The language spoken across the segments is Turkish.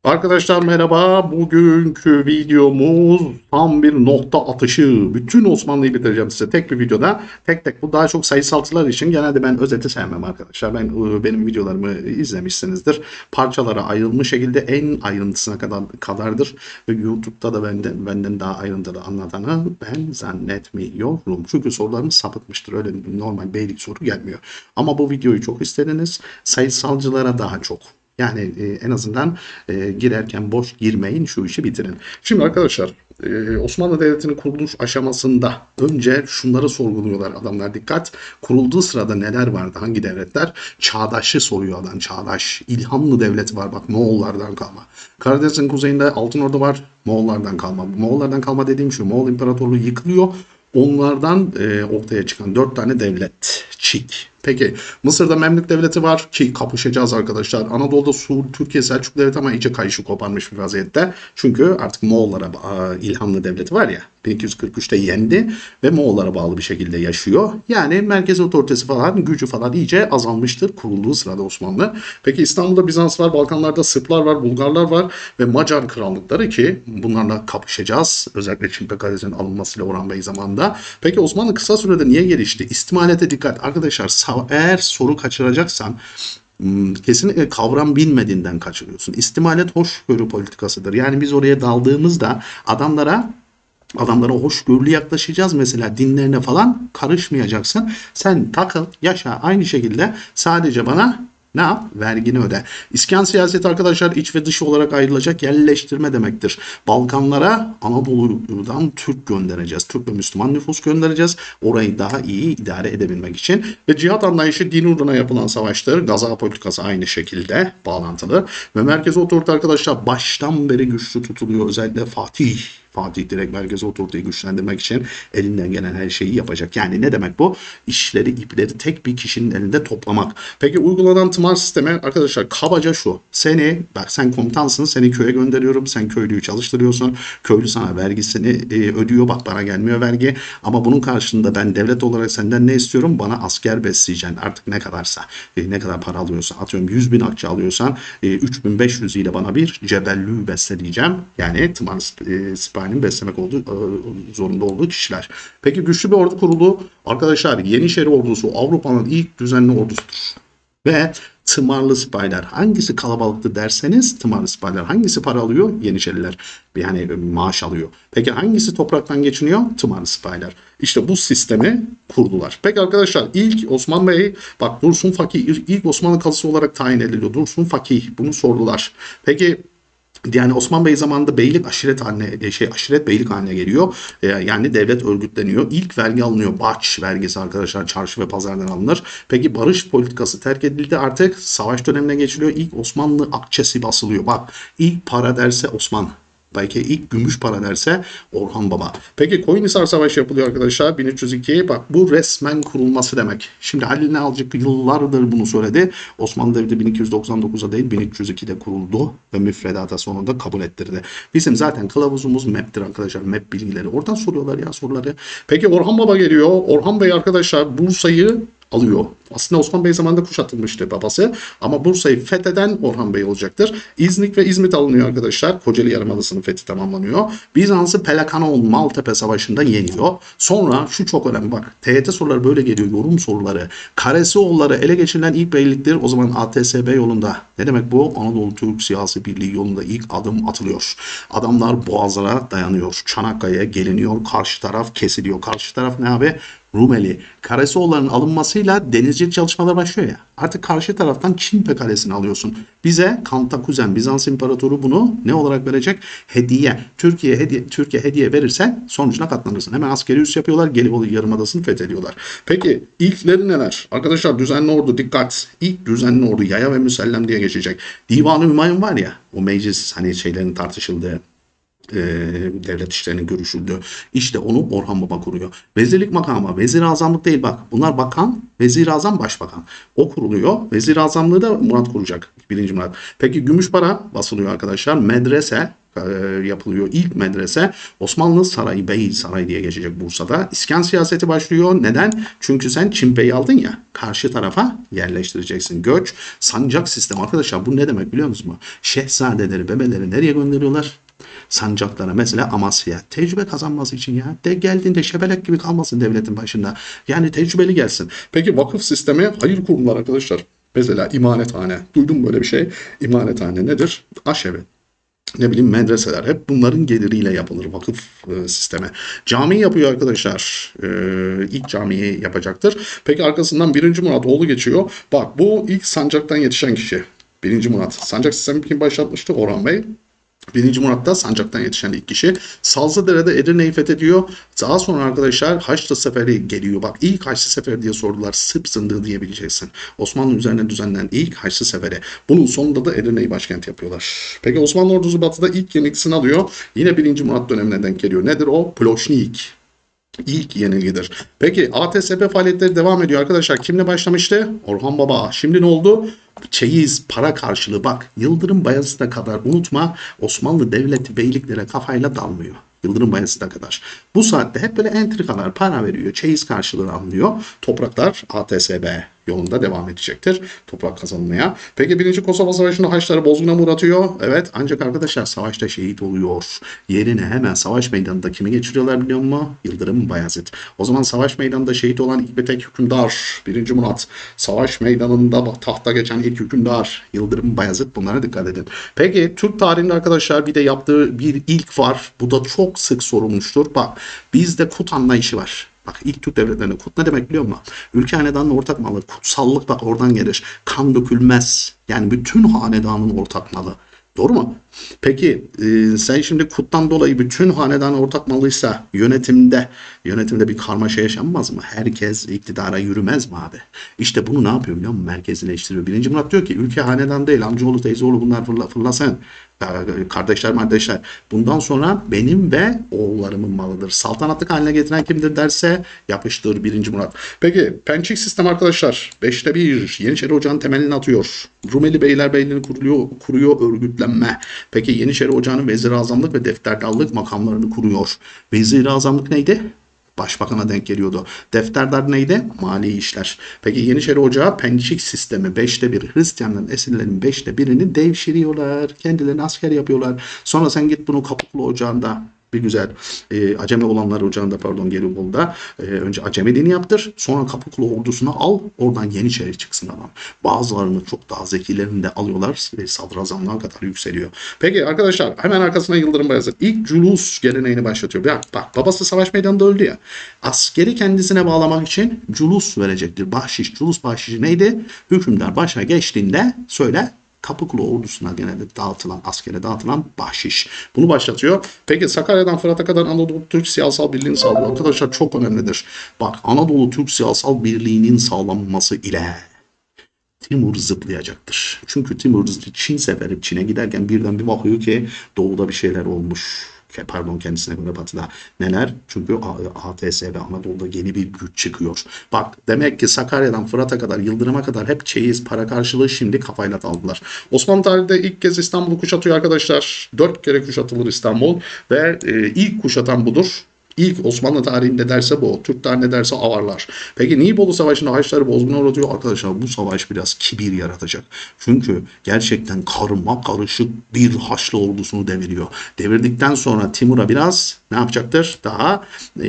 Arkadaşlar merhaba. Bugünkü videomuz tam bir nokta atışı. Bütün Osmanlı'yı bitireceğim size tek bir videoda. Tek tek bu daha çok sayısalcılar için. Genelde ben özeti sevmem arkadaşlar. Benim videolarımı izlemişsinizdir. Parçalara ayrılmış şekilde en ayrıntısına kadardır. Ve YouTube'da da benden daha ayrıntılı anlatanı ben zannetmiyorum. Çünkü sorularımız sapıtmıştır. Öyle normal beylik soru gelmiyor. Ama bu videoyu çok istediniz. Sayısalcılara daha çok. Yani en azından girerken boş girmeyin, şu işi bitirin. Şimdi arkadaşlar Osmanlı Devleti'nin kuruluş aşamasında önce şunları sorguluyorlar adamlar, dikkat. Kurulduğu sırada neler vardı, hangi devletler? Çağdaşı soruyor adam, çağdaş. İlhanlı Devleti var bak, Moğollardan kalma. Karadeniz'in kuzeyinde Altınordu var, Moğollardan kalma. Moğollardan kalma dediğim şu, Moğol İmparatorluğu yıkılıyor. Onlardan ortaya çıkan 4 tane devletçik. Peki Mısır'da Memlük Devleti var ki kapışacağız arkadaşlar. Anadolu'da Türkiye Selçuklu Devleti ama iyice kayışı koparmış bir vaziyette. Çünkü artık Moğollara İlhanlı Devleti var ya, 1243'te yendi ve Moğollara bağlı bir şekilde yaşıyor. Yani merkez otoritesi falan, gücü falan iyice azalmıştır kurulduğu sırada Osmanlı. Peki İstanbul'da Bizans var, Balkanlarda Sırplar var, Bulgarlar var ve Macar krallıkları ki bunlarla kapışacağız. Özellikle Çimpe Kalesi'nin alınmasıyla Orhan Bey zamanında. Peki Osmanlı kısa sürede niye gelişti? İstimalete dikkat. Arkadaşlar eğer soru kaçıracaksan kesinlikle kavram bilmediğinden kaçırıyorsun. İstimalet hoşgörü politikasıdır. Yani biz oraya daldığımızda adamlara hoşgörülü yaklaşacağız, mesela dinlerine falan karışmayacaksın. Sen takıl, yaşa aynı şekilde, sadece bana ne yap? Vergini öde. İskan siyaseti arkadaşlar iç ve dış olarak ayrılacak yerleştirme demektir. Balkanlara Anadolu'dan Türk göndereceğiz. Türk ve Müslüman nüfus göndereceğiz. Orayı daha iyi idare edebilmek için. Ve cihat anlayışı din uğruna yapılan savaştır. Gaza politikası aynı şekilde bağlantılı. Ve merkez otorite arkadaşlar baştan beri güçlü tutuluyor. Özellikle Fatih direkt merkeze otoriteyi güçlendirmek için elinden gelen her şeyi yapacak. Yani ne demek bu? İşleri, ipleri tek bir kişinin elinde toplamak. Peki uygulanan tımar sistemi arkadaşlar kabaca şu. Sen komutansın, seni köye gönderiyorum. Sen köylüyü çalıştırıyorsun. Köylü sana vergisini ödüyor. Bak bana gelmiyor vergi. Ama bunun karşılığında ben devlet olarak senden ne istiyorum? Bana asker besleyeceksin. Artık ne kadarsa. Ne kadar para alıyorsan. Atıyorum 100 bin akçe alıyorsan 3500 ile bana bir cebellü besleyeceğim. Yani tımar sipahi beslemek zorunda olduğu kişiler. Peki güçlü bir ordu kurulu arkadaşlar, Yeniçeri ordusu Avrupa'nın ilk düzenli ordusudur. Ve tımarlı sipahiler hangisi kalabalıktı derseniz, tımarlı sipahiler hangisi para alıyor? Yeniçeriler yani maaş alıyor. Peki hangisi topraktan geçiniyor? Tımarlı sipahiler. İşte bu sistemi kurdular. Peki arkadaşlar ilk Osman Bey, bak Dursun Fakih ilk Osmanlı kalısı olarak tayin ediliyor. Dursun Fakih, bunu sordular. Peki yani Osman Bey zamanında beylik aşiret beylik haline geliyor. Yani devlet örgütleniyor. İlk vergi alınıyor. Baç vergisi arkadaşlar, çarşı ve pazardan alınır. Peki barış politikası terk edildi. Artık savaş dönemine geçiliyor. İlk Osmanlı akçesi basılıyor. Bak ilk para derse Osman. Belki ilk gümüş para derse Orhan Baba. Peki Koyunhisar Savaşı yapılıyor arkadaşlar 1302. Bak bu resmen kurulması demek. Şimdi Halil Nalcık yıllardır bunu söyledi. Osmanlı Devleti 1299'a değil 1302'de kuruldu ve müfredata sonunda kabul ettirdi. Bizim zaten kılavuzumuz MEP'tir arkadaşlar. MEP bilgileri. Oradan soruyorlar ya soruları. Peki Orhan Baba geliyor. Orhan Bey arkadaşlar Bursa'yı alıyor. Aslında Osman Bey zamanında kuşatılmıştı babası ama Bursa'yı fetheden Orhan Bey olacaktır. İznik ve İzmit alınıyor arkadaşlar. Kocaeli Yarımadası'nın fethi tamamlanıyor. Bizans'ı Pelekanon Maltepe Savaşı'nda yeniyor. Sonra şu çok önemli bak, TYT soruları böyle geliyor, yorum soruları. Karasioğulları ele geçirilen ilk beyliktir. O zaman ATSB yolunda. Ne demek bu? Anadolu Türk Siyasi Birliği yolunda ilk adım atılıyor. Adamlar boğazlara dayanıyor. Çanakkale'ye geliniyor. Karşı taraf kesiliyor. Karşı taraf ne abi? Rumeli. Karasioğulları'nın alınmasıyla denizcilik çalışmaları başlıyor ya. Artık karşı taraftan Çimpe Kalesi'ni alıyorsun. Bize Kantakuzen Bizans İmparatoru bunu ne olarak verecek? Hediye. Türkiye hediye verirse sonucuna katlanırsın. Hemen askeri üs yapıyorlar. Gelibolu Yarımadası'nı fethediyorlar. Peki ilkleri neler? Arkadaşlar düzenli ordu dikkat. İlk düzenli ordu Yaya ve Müsellem diye geçecek. Divan-ı Hümayun var ya, o meclis hani şeylerin tartışıldığı, devlet işlerinin görüşüldü. İşte onu Orhan Baba kuruyor. Vezirlik makamı, vezir azamlık değil bak. Bunlar bakan, vezir azam başbakan. O kuruluyor. Vezir azamlığı da Murat kuracak. 1. Murat. Peki gümüş para basılıyor arkadaşlar. Medrese yapılıyor. İlk medrese Osmanlı Sarayı, Bey Sarayı diye geçecek Bursa'da. İskan siyaseti başlıyor. Neden? Çünkü sen Çimpe'yi aldın ya, karşı tarafa yerleştireceksin. Göç, sancak sistemi. Arkadaşlar bu ne demek biliyor musunuz? Şehzadeleri, bebeleri nereye gönderiyorlar? Sancaklara, mesela Amasya'ya, tecrübe kazanması için ya. De geldiğinde şebelek gibi kalmasın devletin başında. Yani tecrübeli gelsin. Peki vakıf sistemi, hayır kurumlar arkadaşlar. Mesela imanethane. Duydum böyle bir şey. İmanethane nedir? Aşevi. Ne bileyim medreseler, hep bunların geliriyle yapılır vakıf sistemi. Cami yapıyor arkadaşlar. İlk camiyi yapacaktır. Peki arkasından 1. Murat oğlu geçiyor. Bak bu ilk sancaktan yetişen kişi. 1. Murat. Sancak sistemi kim başlatmıştı? Orhan Bey. 1. Murat'ta sancaktan yetişen ilk kişi. Salzıdere'de Edirne'yi fethediyor. Daha sonra arkadaşlar Haçlı Seferi geliyor. Bak ilk Haçlı Seferi diye sordular. Sırp zındığı diyebileceksin. Osmanlı üzerine düzenlenen ilk Haçlı Seferi. Bunun sonunda da Edirne'yi başkent yapıyorlar. Peki Osmanlı ordusu batıda ilk yenilgisini alıyor. Yine 1. Murat dönemine denk geliyor. Nedir o? Ploşnik. İlk yenilgidir. Peki ATSP faaliyetleri devam ediyor arkadaşlar. Kimle başlamıştı? Orhan Baba. Şimdi ne oldu? Çeyiz, para karşılığı. Bak Yıldırım Bayezid'e kadar unutma, Osmanlı devleti beyliklere kafayla dalmıyor. Yıldırım Bayezid'e kadar. Bu saatte hep böyle entrikalar, para veriyor, çeyiz karşılığı alınıyor. Topraklar ATSB yolunda devam edecektir. Toprak kazanmaya. Peki 1. Kosova Savaşı'nda Haçlıları bozguna mı uğratıyor? Evet, ancak arkadaşlar savaşta şehit oluyor. Yerine hemen savaş meydanında kimi geçiriyorlar biliyor musun? Yıldırım Bayezid. O zaman savaş meydanında şehit olan ilk ve tek hükümdar 1. Murat. Savaş meydanında tahta geçen ilk hükümdar Yıldırım Bayezid. Bunlara dikkat edin. Peki Türk tarihinde arkadaşlar bir de yaptığı bir ilk var. Bu da çok sık sorulmuştur. Bak bizde kut anlayışı var. Bak ilk Türk devletlerinde kut ne demek biliyor musun? Ülke hanedanın ortak malı. Kutsallık bak oradan gelir. Kan dökülmez. Yani bütün hanedanın ortak malı. Doğru mu? Peki sen şimdi kuttan dolayı bütün hanedan ortak malıysa yönetimde bir karmaşa yaşanmaz mı? Herkes iktidara yürümez mi abi? İşte bunu ne yapıyor biliyor musun? Merkezileştiriyor. 1. Murat diyor ki ülke hanedan değil, amcaoğlu teyzeoğlu bunlar fırlasın. Kardeşler. Bundan sonra benim ve oğullarımın malıdır. Saltanatlık haline getiren kimdir derse yapıştır 1. Murat. Peki Pençik sistem arkadaşlar. 5'te 1 Yeniçeri Ocağı'nın temelini atıyor. Rumeli Beylerbeyliğini kuruyor örgütlenme. Peki Yeniçeri Ocağı'nın vezir-i-azamlık ve defterdarlık makamlarını kuruyor. Vezir-i-azamlık neydi? Başbakan'a denk geliyordu. Defterdar neydi? Mali işler. Peki Yeniçeri Ocağı Pençik sistemi 5'te 1. Hristiyanların esirlerinin 5'te 1'ini devşiriyorlar. Kendilerini asker yapıyorlar. Sonra sen git bunu Kapıkulu Ocağı'nda bir güzel Acemi olanlar ocağında pardon Gelibolu'da önce Acemiliğini yaptır. Sonra Kapıkulu ordusunu al. Oradan Yeniçeri çıksın adam. Bazılarını çok daha zekilerini de alıyorlar ve sadrazamlığa kadar yükseliyor. Peki arkadaşlar hemen arkasına Yıldırım Bayezid ilk culus geleneğini başlatıyor. Bak babası savaş meydanında öldü ya. Askeri kendisine bağlamak için culus verecektir. Bahşiş. Culus bahşişi neydi? Hükümdar başa geçtiğinde söyle Kapıkulu ordusuna genelde askere dağıtılan bahşiş. Bunu başlatıyor. Peki Sakarya'dan Fırat'a kadar Anadolu Türk siyasal birliğini sağlıyor. Arkadaşlar çok önemlidir. Bak Anadolu Türk siyasal birliğinin sağlanması ile Timur zıplayacaktır. Çünkü Timur Çin seferi Çin'e giderken birden bir bakıyor ki doğuda bir şeyler olmuş. Pardon kendisine göre batıda. Neler? Çünkü ATS ve Anadolu'da yeni bir güç çıkıyor. Bak demek ki Sakarya'dan Fırat'a kadar Yıldırım'a kadar hep çeyiz para karşılığı şimdi kafayla aldılar. Osmanlı tarihinde ilk kez İstanbul'u kuşatıyor arkadaşlar. 4 kere kuşatılır İstanbul ve ilk kuşatan budur. İlk Osmanlı tarihinde derse bu. Türk tarihinde derse avarlar. Peki Nibolu Savaşı'nda Haçlıları bozguna uğratıyor. Arkadaşlar bu savaş biraz kibir yaratacak. Çünkü gerçekten karma karışık bir Haçlı ordusunu deviriyor. Devirdikten sonra Timur'a biraz ne yapacaktır? Daha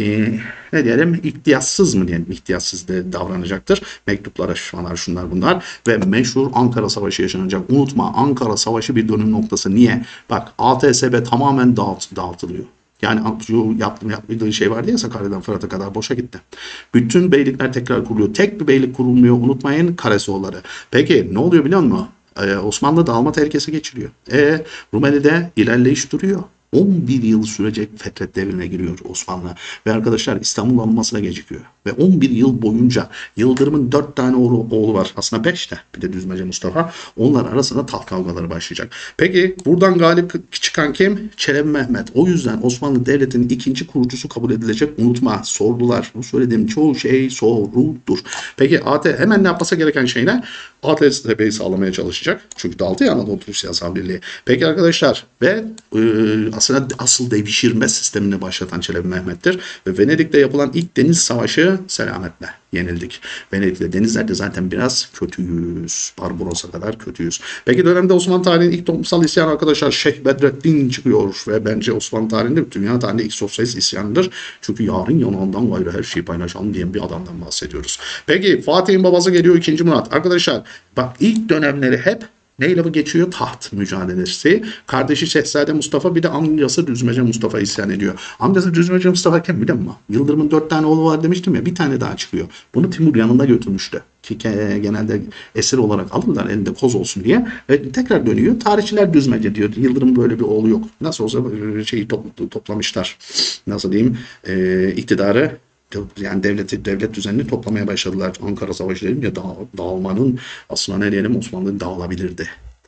ne diyelim ihtiyatsız mı diyelim? İhtiyatsız de davranacaktır. Mektuplara şunlar bunlar ve meşhur Ankara Savaşı yaşanacak. Unutma Ankara Savaşı bir dönüm noktası. Niye? Bak ATSB tamamen dağıtılıyor. Yani yaptığı şey vardı ya Sakarya'dan Fırat'a kadar boşa gitti. Bütün beylikler tekrar kuruluyor. Tek bir beylik kurulmuyor unutmayın Karasoğulları. Peki ne oluyor biliyor musun? Osmanlı dağılma tehlikesi geçiriyor. Rumeli'de ilerleyiş duruyor. 11 yıl sürecek Fetret devrine giriyor Osmanlı. Ve arkadaşlar İstanbul alınmasına gecikiyor. Ve 11 yıl boyunca Yıldırım'ın 4 tane oğlu var. Aslında 5 de. Bir de Düzmece Mustafa. Onlar arasında taht kavgaları başlayacak. Peki buradan galip çıkan kim? Çelebi Mehmet. O yüzden Osmanlı Devleti'nin ikinci kurucusu kabul edilecek. Unutma, sordular. Bu söylediğim çoğu şey soruldur. Peki AT hemen ne yapması gereken şey ne? AT tepeyi sağlamaya çalışacak. Çünkü dağıldı ya Anadolu Türk Siyasal Birliği. Peki arkadaşlar ve aslında asıl devşirme sistemini başlatan Çelebi Mehmet'tir. Ve Venedik'te yapılan ilk deniz savaşı selametle yenildik. Venedik'te denizlerde zaten biraz kötüyüz. Barbaros'a kadar kötüyüz. Peki dönemde Osmanlı tarihinin ilk toplumsal isyanı arkadaşlar Şeyh Bedrettin çıkıyor. Ve bence Osmanlı tarihinde dünya tarihinde ilk sosyalist isyanıdır. Çünkü yarın yanağından gayrı her şeyi paylaşalım diyen bir adamdan bahsediyoruz. Peki Fatih'in babası geliyor 2. Murat. Arkadaşlar bak ilk dönemleri hep neyle bu geçiyor? Taht mücadelesi. Kardeşi Şehzade Mustafa bir de amcası Düzmece Mustafa isyan ediyor. Amcası Düzmece Mustafa kim biliyor musun? Yıldırım'ın 4 tane oğlu var demiştim ya. Bir tane daha çıkıyor. Bunu Timur yanında götürmüştü. Ki genelde esir olarak alırlar elinde koz olsun diye. Ve tekrar dönüyor. Tarihçiler Düzmece diyor. Yıldırım'ın böyle bir oğlu yok. Nasıl olsa şeyi toplamışlar. Nasıl diyeyim? İktidarı yani devlet düzenini toplamaya başladılar. Ankara Savaşı dedim dağılmanın aslında ne diyelim Osmanlı dağılabilirdi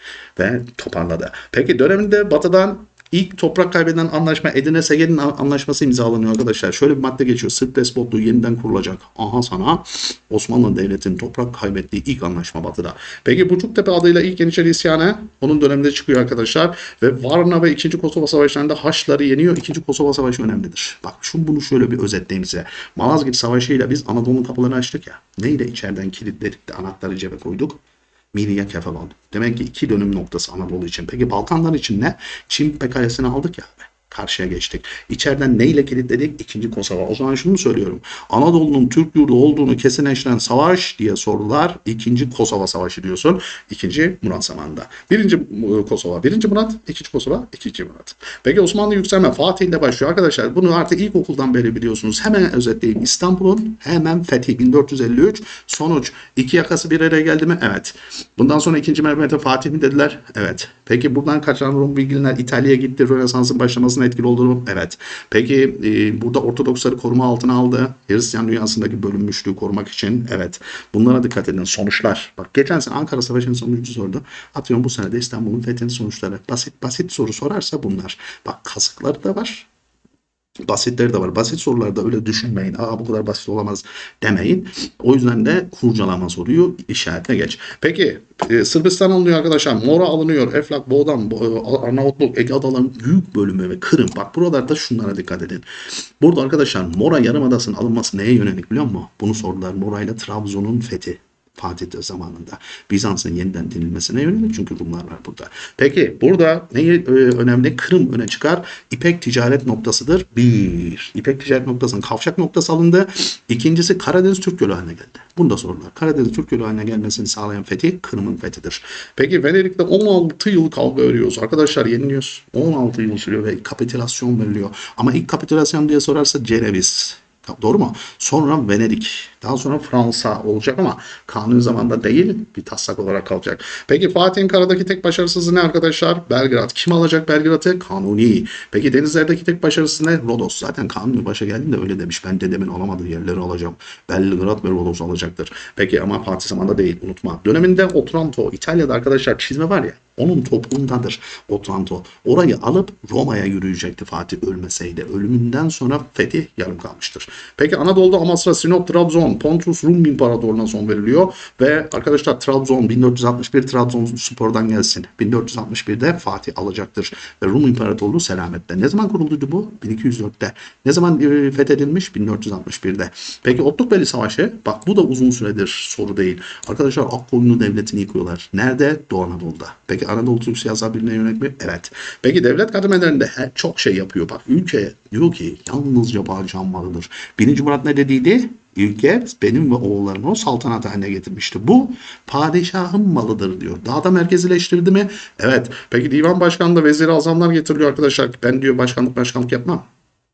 ve toparladı. Peki döneminde batıdan ilk toprak kaybeden anlaşma Edirne-Sege'nin anlaşması imzalanıyor arkadaşlar. Şöyle bir madde geçiyor. Sırp despotluğu yeniden kurulacak. Aha sana Osmanlı Devleti'nin toprak kaybettiği ilk anlaşma batıda. Peki Bucuktepe adıyla ilk Yeniçeri isyanı onun döneminde çıkıyor arkadaşlar. Ve Varna ve 2. Kosova Savaşları'nda Haçlıları yeniyor. 2. Kosova Savaşı önemlidir. Bak bunu şöyle bir özetleyeyim size. Malazgirt Savaşı'yla biz Anadolu'nun kapılarını açtık ya. Neyle içeriden kilitledik de anahtarı cebe koyduk? Minya Kefalon. Demek ki 2 dönüm noktası Anadolu için. Peki Balkanlar için ne? Çin Kalesi'ni aldık ya. Karşıya geçtik. İçeriden neyle kilitledik? 2. Kosova. O zaman şunu söylüyorum. Anadolu'nun Türk yurdu olduğunu kesinleştiren savaş diye sorular. 2. Kosova Savaşı diyorsun. 2. Murat zamanında. 1. Kosova. 1. Murat. 2. Kosova. 2. Murat. Peki Osmanlı yükselme Fatih ile başlıyor. Arkadaşlar bunu artık ilkokuldan beri biliyorsunuz. Hemen özetleyeyim. İstanbul'un hemen fethi 1453. Sonuç. 2 yakası bir araya geldi mi? Evet. Bundan sonra 2. Mehmet'e Fatih mi dediler? Evet. Peki buradan kaçan Rum bilginler İtalya'ya gitti. Rönesans'ın başlamasına etkili oldu mu? Evet. Peki burada Ortodoksları koruma altına aldı. Hristiyan dünyasındaki bölünmüşlüğü korumak için. Evet. Bunlara dikkat edin. Sonuçlar. Bak geçen sene Ankara Savaşı'nın sonucu sordu. Atıyorum bu sene de İstanbul'un fethinin sonuçları. Basit soru sorarsa bunlar. Bak kazıkları da var. Basitleri de var. Basit sorularda öyle düşünmeyin. Bu kadar basit olamaz demeyin. O yüzden de kurcalama soruyu işaretle geç. Peki Sırbistan alınıyor arkadaşlar. Mora alınıyor. Eflak, Boğdan, Arnavutluk, Ege Adaları'nın büyük bölümü ve Kırım. Bak buralarda şunlara dikkat edin. Burada arkadaşlar Mora Yarımadası'nın alınması neye yönelik biliyor musun? Bunu sordular. Mora ile Trabzon'un fethi. Fatih zamanında Bizans'ın yeniden dinilmesine yönelik çünkü Rumlar var burada. Peki burada neyi önemli? Kırım öne çıkar. İpek ticaret noktasıdır. Bir. İpek ticaret noktasının kavşak noktası alındı. İkincisi Karadeniz Türk Gölü haline geldi. Bunu da sordular. Karadeniz Türk Gölü haline gelmesini sağlayan fethi Kırım'ın fethidir. Peki Venedik'te 16 yıl kavga örüyoruz. Arkadaşlar yeniliyoruz. 16 yıl sürüyor ve kapitülasyon veriliyor. Ama ilk kapitülasyon diye sorarsa Ceneviz. Doğru mu? Sonra Venedik. Daha sonra Fransa olacak ama kanuni zamanda değil bir taslak olarak kalacak. Peki Fatih'in karadaki tek başarısızlığı ne arkadaşlar? Belgrad. Kim alacak Belgrad'ı? Kanuni. Peki denizlerdeki tek başarısızlığı ne? Rodos. Zaten Kanuni başa geldiğinde öyle demiş. Ben dedemin alamadığı yerleri alacağım. Belgrad ve Rodos alacaktır. Peki ama Fatih zamanında değil. Unutma. Döneminde Otranto. İtalya'da arkadaşlar çizme var ya. Onun topuğundadır Otranto. Orayı alıp Roma'ya yürüyecekti Fatih ölmeseydi. Ölümünden sonra fetih yarım kalmıştır. Peki Anadolu'da Amasra, Sinop, Trabzon, Pontus Rum İmparatorluğu'na son veriliyor. Ve arkadaşlar Trabzon 1461 Trabzonspor'dan gelsin. 1461'de Fatih alacaktır. Ve Rum İmparatorluğu selamette. Ne zaman kurulduydu bu? 1204'te. Ne zaman fethedilmiş? 1461'de. Peki Otlukbeli Savaşı. Bak bu da uzun süredir soru değil. Arkadaşlar Akkoyunlu Devleti'ni yıkıyorlar. Nerede? Doğu Anadolu'da. Peki Anadolu Türk Siyasal Birliği'ne yönelik mi? Evet. Peki devlet kademelerinde çok şey yapıyor. Bak ülke diyor ki yalnızca bağışlanmalıdır. 1. Murat ne dediydi? Ülke benim ve oğullarımı o saltanat haline getirmişti. Bu padişahın malıdır diyor. Daha da merkezileştirdi mi? Evet. Peki divan başkanlığı vezir-i azamlar getiriliyor arkadaşlar. Ben diyor başkanlık yapmam.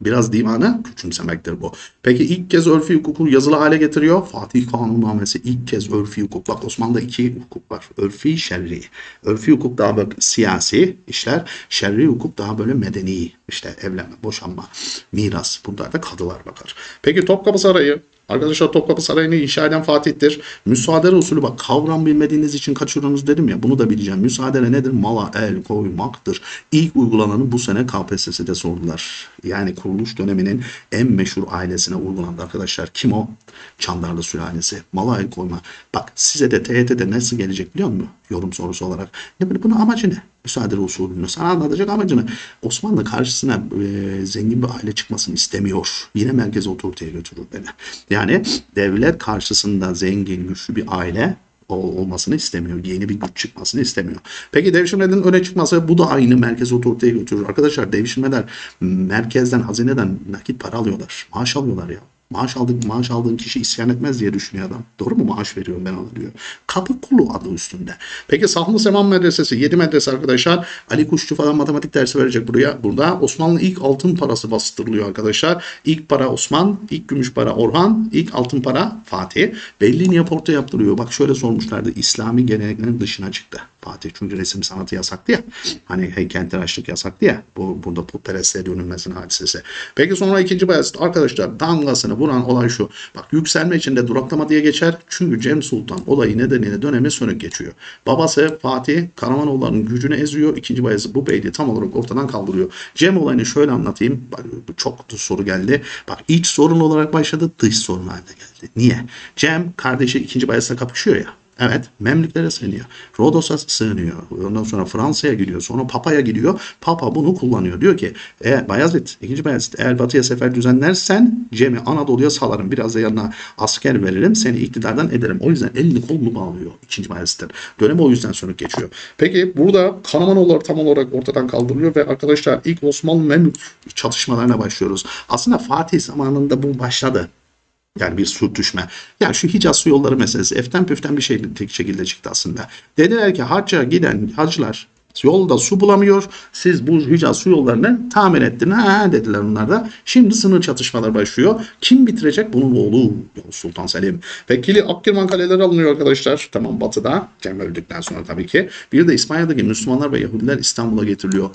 Biraz divanı küçümsemektir bu. Peki ilk kez örfi hukuku yazılı hale getiriyor. Fatih Kanunnamesi ilk kez örfi hukuk. Bak Osmanlı'da iki hukuk var. Örfi, şer'i. Örfi hukuk daha böyle siyasi işler. Şer'i hukuk daha böyle medeni. İşte evlenme, boşanma, miras. Bunlar da kadılar bakar. Peki Topkapı Sarayı. Arkadaşlar Topkapı Sarayı'nı inşa eden Fatih'tir. Müsaade usulü bak kavram bilmediğiniz için kaçırıyorsunuz dedim ya bunu da bileceğim. Müsaade nedir? Mala el koymaktır. İlk uygulananı bu sene KPSS'de sordular. Yani kuruluş döneminin en meşhur ailesine uygulandı arkadaşlar. Kim o? Çandarlı sülalesi. Mala el koyma. Bak size de TYT'de nasıl gelecek biliyor musun? Yorum sorusu olarak. Ya böyle bunun amacı ne? Müsaade usulünü sana anlatacak amacını. Osmanlı karşısına zengin bir aile çıkmasını istemiyor. Yine merkeze otoriteye götürür beni. Yani devlet karşısında zengin, güçlü bir aile olmasını istemiyor. Yeni bir güç çıkmasını istemiyor. Peki devşirmelerin öne çıkması bu da aynı merkez otoriteye götürür. Arkadaşlar devşirmeler merkezden, hazineden nakit para alıyorlar. Maaş alıyorlar ya. Maaş aldığın kişi isyan etmez diye düşünüyor adam. Doğru mu? Maaş veriyorum ben ona diyor. Kapı kulu adı üstünde. Peki Sahlı Seman Medresesi 7 medrese arkadaşlar. Ali Kuşçu falan matematik dersi verecek buraya. Burada Osmanlı ilk altın parası bastırılıyor arkadaşlar. İlk para Osman, ilk gümüş para Orhan, ilk altın para Fatih. Belli niye portre yaptırıyor? Bak şöyle sormuşlardı. İslami geleneklerin dışına çıktı. Fatih çünkü resim sanatı yasaktı ya. Hani heykeltıraşlık yasaktı ya. Burada putperestliğe dönülmesinin hadisesi. Peki sonra 2. Bayezid arkadaşlar damgasını vuran olay şu. Bak yükselme içinde duraklama diye geçer. Çünkü Cem Sultan olayı nedeniyle dönemi sönük geçiyor. Babası Fatih Karamanoğulları'nın gücünü eziyor. 2. Bayezid bu beyliği tam olarak ortadan kaldırıyor. Cem olayını şöyle anlatayım. Bak, çok soru geldi. Bak iç sorun olarak başladı. Dış sorun haline geldi. Niye? Cem kardeşi 2. Bayezid'le kapışıyor ya. Evet, Memlüklere sığınıyor. Rodos'a sığınıyor. Ondan sonra Fransa'ya gidiyor. Sonra Papa'ya gidiyor. Papa bunu kullanıyor. Diyor ki Bayezid, 2. Bayezid eğer batıya sefer düzenlersen Cem'i Anadolu'ya salarım. Biraz da yanına asker veririm. Seni iktidardan ederim. O yüzden elini kolunu bağlıyor 2. Bayezid'den. Dönemi o yüzden sönük geçiyor. Peki burada Karamanoğulları tam olarak ortadan kaldırılıyor ve arkadaşlar ilk Osmanlı-Memlük çatışmalarına başlıyoruz. Aslında Fatih zamanında bu başladı. Yani bir sürtüşme. Yani şu Hicaz su yolları meselesi eften püften bir şey tek şekilde çıktı aslında. Dediler ki hacca giden hacılar yolda su bulamıyor. Siz bu Hicaz su yollarını tamir ettin. Ha dediler onlar da. Şimdi sınır çatışmalar başlıyor. Kim bitirecek? Bunun oğlu Yavuz Sultan Selim. Vekili Akkirman kaleleri alınıyor arkadaşlar. Tamam batıda. Cem öldükten sonra tabii ki. Bir de İspanya'daki Müslümanlar ve Yahudiler İstanbul'a getiriliyor.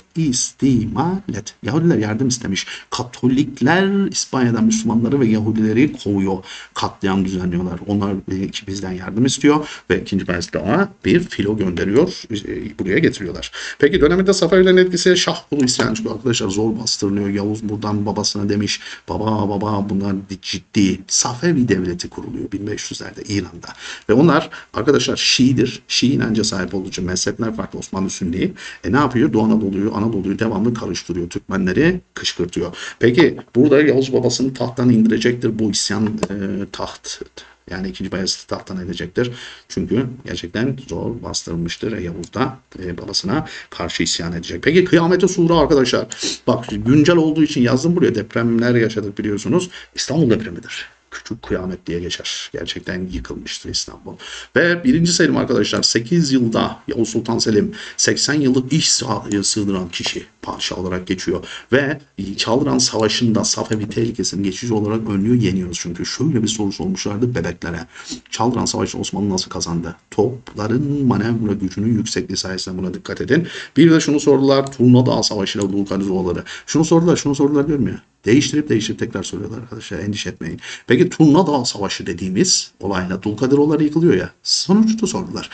İstimalet. Yahudiler yardım istemiş. Katolikler İspanya'dan Müslümanları ve Yahudileri kovuyor. Katliam düzenliyorlar. Onlar bizden yardım istiyor ve 2. Bayezid ona bir filo gönderiyor. Buraya getiriyorlar. Peki döneminde Safevilerin etkisi Şahbulu isyan çıkıyor. Arkadaşlar zor bastırılıyor. Yavuz buradan babasına demiş. Baba bunlar ciddi. Safevi devleti kuruluyor 1500'lerde İran'da. Ve onlar arkadaşlar Şii'dir. Şii inanca sahip olduğu için mezhepler farklı Osmanlı Sünni. Ne yapıyor? Doğu Anadolu'yu devamlı karıştırıyor. Türkmenleri kışkırtıyor. Peki burada Yavuz babasını tahttan indirecektir. Bu isyan taht yani 2. Bayezid tahttan edecektir. Çünkü gerçekten zor bastırılmıştır. Yavuz da babasına karşı isyan edecek. Peki Kıyamete Sura arkadaşlar. Bak güncel olduğu için yazdım buraya. Depremler yaşadık biliyorsunuz. İstanbul depremidir. Küçük kıyamet diye geçer. Gerçekten yıkılmıştır İstanbul. Ve 1. Selim arkadaşlar 8 yılda Yavuz Sultan Selim 80 yıllık iş sığdıran kişi padişah olarak geçiyor. Ve Çaldıran Savaşı'nda Safevi tehlikesini geçici olarak önlüyor, yeniyoruz. Çünkü şöyle bir soru sormuşlardı bebeklere. Çaldıran Savaşı Osmanlı nasıl kazandı? Topların manevra gücünün yüksekliği sayesinde buna dikkat edin. Bir de şunu sordular. Turna Dağı Savaşı ile Dulkadiroğulları. Şunu sordular diyorum ya. Değiştirip tekrar soruyorlar arkadaşlar. Endişe etmeyin. Peki Turna Dağı Savaşı dediğimiz olayla Dulkadiroğulları yıkılıyor ya. Sonuçta sordular.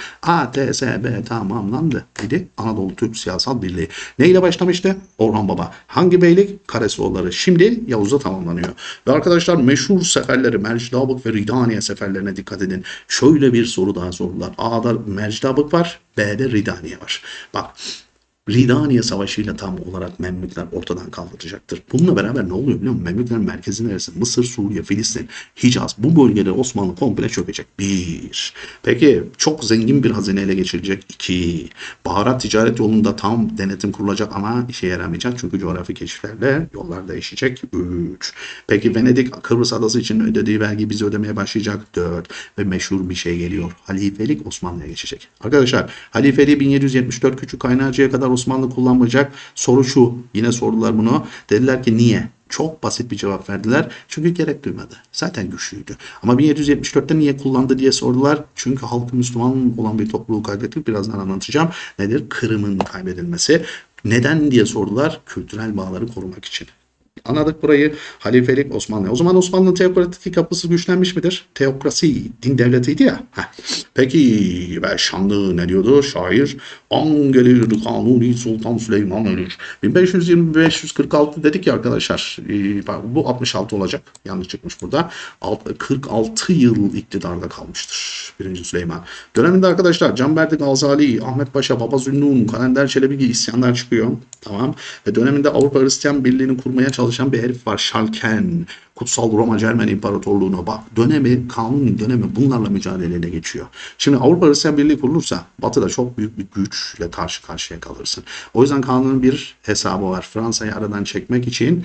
ATSB tamamlandı. Dedi Anadolu Türk Siyasal Birliği. Neyle başlamıştı? Orhan Baba. Hangi beylik? Karesioğulları. Şimdi Yavuz'da tamamlanıyor. Ve arkadaşlar meşhur seferleri Mercidabık ve Ridaniye seferlerine dikkat edin. Şöyle bir soru daha sordular. A'da Mercidabık var. B'de Ridaniye var. Bak Ridaniye Savaşı'yla tam olarak Memlükler ortadan kaldıracaktır. Bununla beraber ne oluyor biliyor musun? Memlüklerin merkezi neresi? Mısır, Suriye, Filistin, Hicaz. Bu bölgede Osmanlı komple çökecek. 1. Peki çok zengin bir hazine ele geçirecek. 2. Baharat ticaret yolunda tam denetim kurulacak ama işe yaramayacak. Çünkü coğrafi keşiflerle yollar değişecek. 3. Peki Venedik Kıbrıs adası için ödediği vergi bizi ödemeye başlayacak. 4. Ve meşhur bir şey geliyor. Halifelik Osmanlı'ya geçecek. Arkadaşlar halifeliği 1774 Küçük Kaynarca'ya kadar Osmanlı kullanmayacak. Soru şu. Yine sordular bunu. Dediler ki niye? Çok basit bir cevap verdiler. Çünkü gerek duymadı. Zaten güçlüydü. Ama 1774'te niye kullandı diye sordular. Çünkü halkı Müslüman olan bir topluluğu kaybettik. Birazdan anlatacağım. Nedir? Kırım'ın kaybedilmesi. Neden diye sordular. Kültürel bağları korumak için. Anladık burayı. Halifelik Osmanlı. O zaman Osmanlı'nın teokratik kapısı güçlenmiş midir? Teokrasi, din devletiydi ya. Heh. Peki ve şanlı ne diyordu şair? An gelir Kanuni Sultan Süleyman ölür. 1520-1546 dedik ya arkadaşlar. Bu 66 olacak. Yanlış çıkmış burada. 46 yıl iktidarda kalmıştır 1. Süleyman. Döneminde arkadaşlar Canberdi Gazali, Ahmet Paşa, Baba Zünnun, Kalender Çelebi gibi isyanlar çıkıyor. Tamam. Ve döneminde Avrupa Hristiyan Birliği'ni kurmaya çalışan bir herif var. Şalken. Kutsal Roma Cermen İmparatorluğu'na bak. Dönemi, kanun dönemi bunlarla mücadeleyle geçiyor. Şimdi Avrupa Hristiyan Birliği kurulursa Batı'da çok büyük bir güçle karşı karşıya kalırsın. O yüzden kanunun bir hesabı var. Fransa'yı aradan çekmek için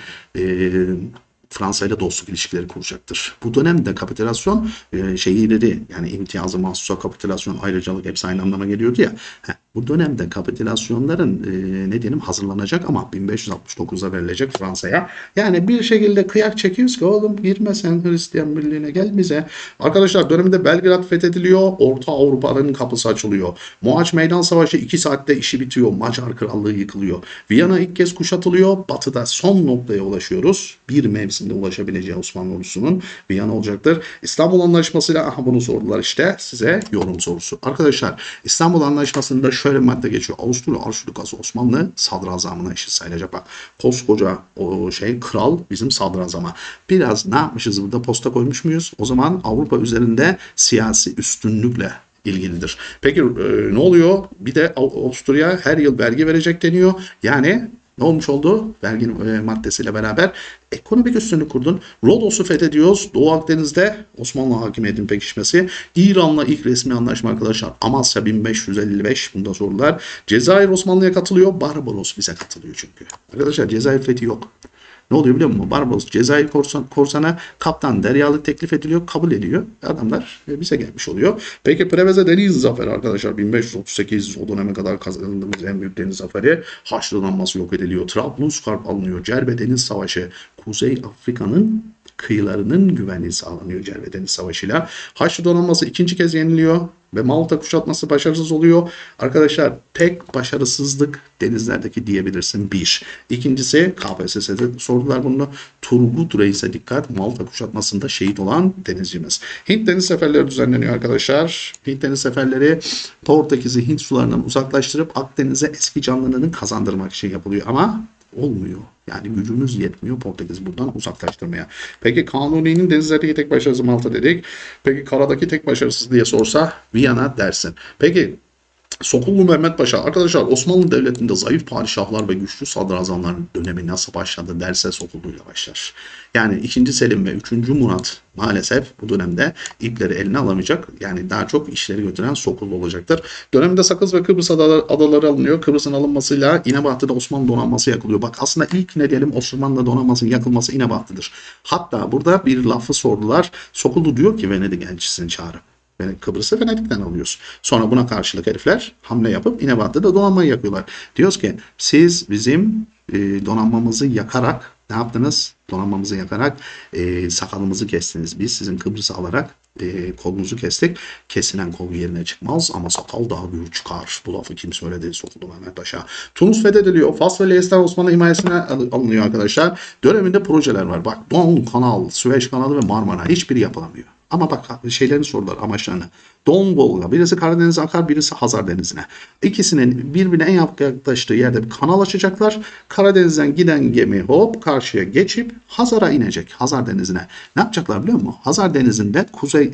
Fransa ile dostluk ilişkileri kuracaktır. Bu dönemde kapitülasyon şeyleri yani imtiyazı, mahsusa, kapitülasyon, ayrıcalık hepsi aynı anlama geliyordu ya. Bu dönemde kapitülasyonların ne diyelim hazırlanacak ama 1569'da verilecek Fransa'ya. Yani bir şekilde kıyak çekiyoruz ki oğlum girme sen Hristiyan Birliği'ne gel bize. Arkadaşlar döneminde Belgrad fethediliyor. Orta Avrupa'nın kapısı açılıyor. Mohaç Meydan Savaşı 2 saatte işi bitiyor. Macar Krallığı yıkılıyor. Viyana ilk kez kuşatılıyor. Batı'da son noktaya ulaşıyoruz. Bir mevsimde ulaşabileceği Osmanlı ordusunun Viyana olacaktır. İstanbul Anlaşması'yla aha bunu sordular işte size yorum sorusu. Arkadaşlar İstanbul Anlaşması'nda şöyle bir madde geçiyor. Avusturya Arşidükası Osmanlı sadrazamına eşit sayılacak. Bak koskoca o kral bizim sadrazama. Biraz ne yapmışız burada posta koymuş muyuz? O zaman Avrupa üzerinde siyasi üstünlükle ilgilidir. Peki ne oluyor? Bir de Avusturya her yıl vergi verecek deniyor. Yani ne olmuş oldu? Vergi maddesiyle beraber ekonomik üstünlük kurdun. Rodos'u fethediyoruz. Doğu Akdeniz'de Osmanlı hakimiyetinin pekişmesi. İran'la ilk resmi anlaşma arkadaşlar. Amasya 1555. Bunda sorular. Cezayir Osmanlı'ya katılıyor. Barbaros bize katılıyor çünkü. Arkadaşlar Cezayir fethi yok. Ne oluyor biliyor musun? Barbaros Cezayir korsana kaptan deryalık teklif ediliyor. Kabul ediyor. Adamlar bize gelmiş oluyor. Peki Preveze Deniz Zaferi arkadaşlar. 1538 o döneme kadar kazandığımız en büyük deniz zaferi. Haçlı donanması yok ediliyor. Trablusgarp alınıyor. Cerbe Deniz Savaşı. Kuzey Afrika'nın kıyılarının güvenliği sağlanıyor Cerbe Deniz Savaşı'yla. Haçlı donanması ikinci kez yeniliyor ve Malta kuşatması başarısız oluyor. Arkadaşlar tek başarısızlık denizlerdeki diyebilirsin bir. İkincisi KPSS'de sordular bunu. Turgut Reis'e dikkat. Malta kuşatmasında şehit olan denizcimiz. Hint deniz seferleri düzenleniyor arkadaşlar. Hint deniz seferleri Portekiz'i Hint sularından uzaklaştırıp Akdeniz'e eski canlılığını kazandırmak için yapılıyor ama olmuyor. Yani gücümüz yetmiyor Portekiz buradan uzaklaştırmaya. Peki Kanuni'nin denizlerdeki tek başarısı Malta dedik. Peki karadaki tek başarısız diye sorsa Viyana dersin. Peki Sokullu Mehmet Paşa. Arkadaşlar Osmanlı Devleti'nde zayıf padişahlar ve güçlü sadrazamların dönemi nasıl başladı derse Sokullu'yla başlar. Yani 2. Selim ve 3. Murat maalesef bu dönemde ipleri eline alamayacak. Yani daha çok işleri götüren Sokullu olacaktır. Dönemde Sakız ve Kıbrıs adaları alınıyor. Kıbrıs'ın alınmasıyla İnebahtı'da Osmanlı donanması yakılıyor. Bak aslında ilk ne diyelim Osmanlı donanmasının yakılması İnebahtı'dır. Hatta burada bir lafı sordular. Sokullu diyor ki Venedik elçisini çağırıp. Kıbrıs'ı Venedik'ten alıyoruz. Sonra buna karşılık herifler hamle yapıp İnebahtı'da donanmayı yakıyorlar. Diyoruz ki siz bizim donanmamızı yakarak ne yaptınız? Donanmamızı yakarak sakalımızı kestiniz. Biz sizin Kıbrıs'ı alarak kolunuzu kestik. Kesilen kol yerine çıkmaz ama sakal daha büyük çıkar. Bu lafı kim söyledi? Sokuldu Mehmet Paşa. Tunus fethediliyor. Fas ve Leicester Osmanlı himayesine alınıyor arkadaşlar. Döneminde projeler var. Bak Don Kanal, Süveyş Kanalı ve Marmara hiçbiri yapılamıyor. Ama bak şeylerini sordular amaçlarını. Don Volga birisi Karadeniz'e akar birisi Hazar Denizi'ne. İkisinin birbirine en yaklaştığı yerde bir kanal açacaklar. Karadeniz'den giden gemi hop karşıya geçip Hazar'a inecek. Hazar Denizi'ne. Ne yapacaklar biliyor musun? Hazar Denizi'nde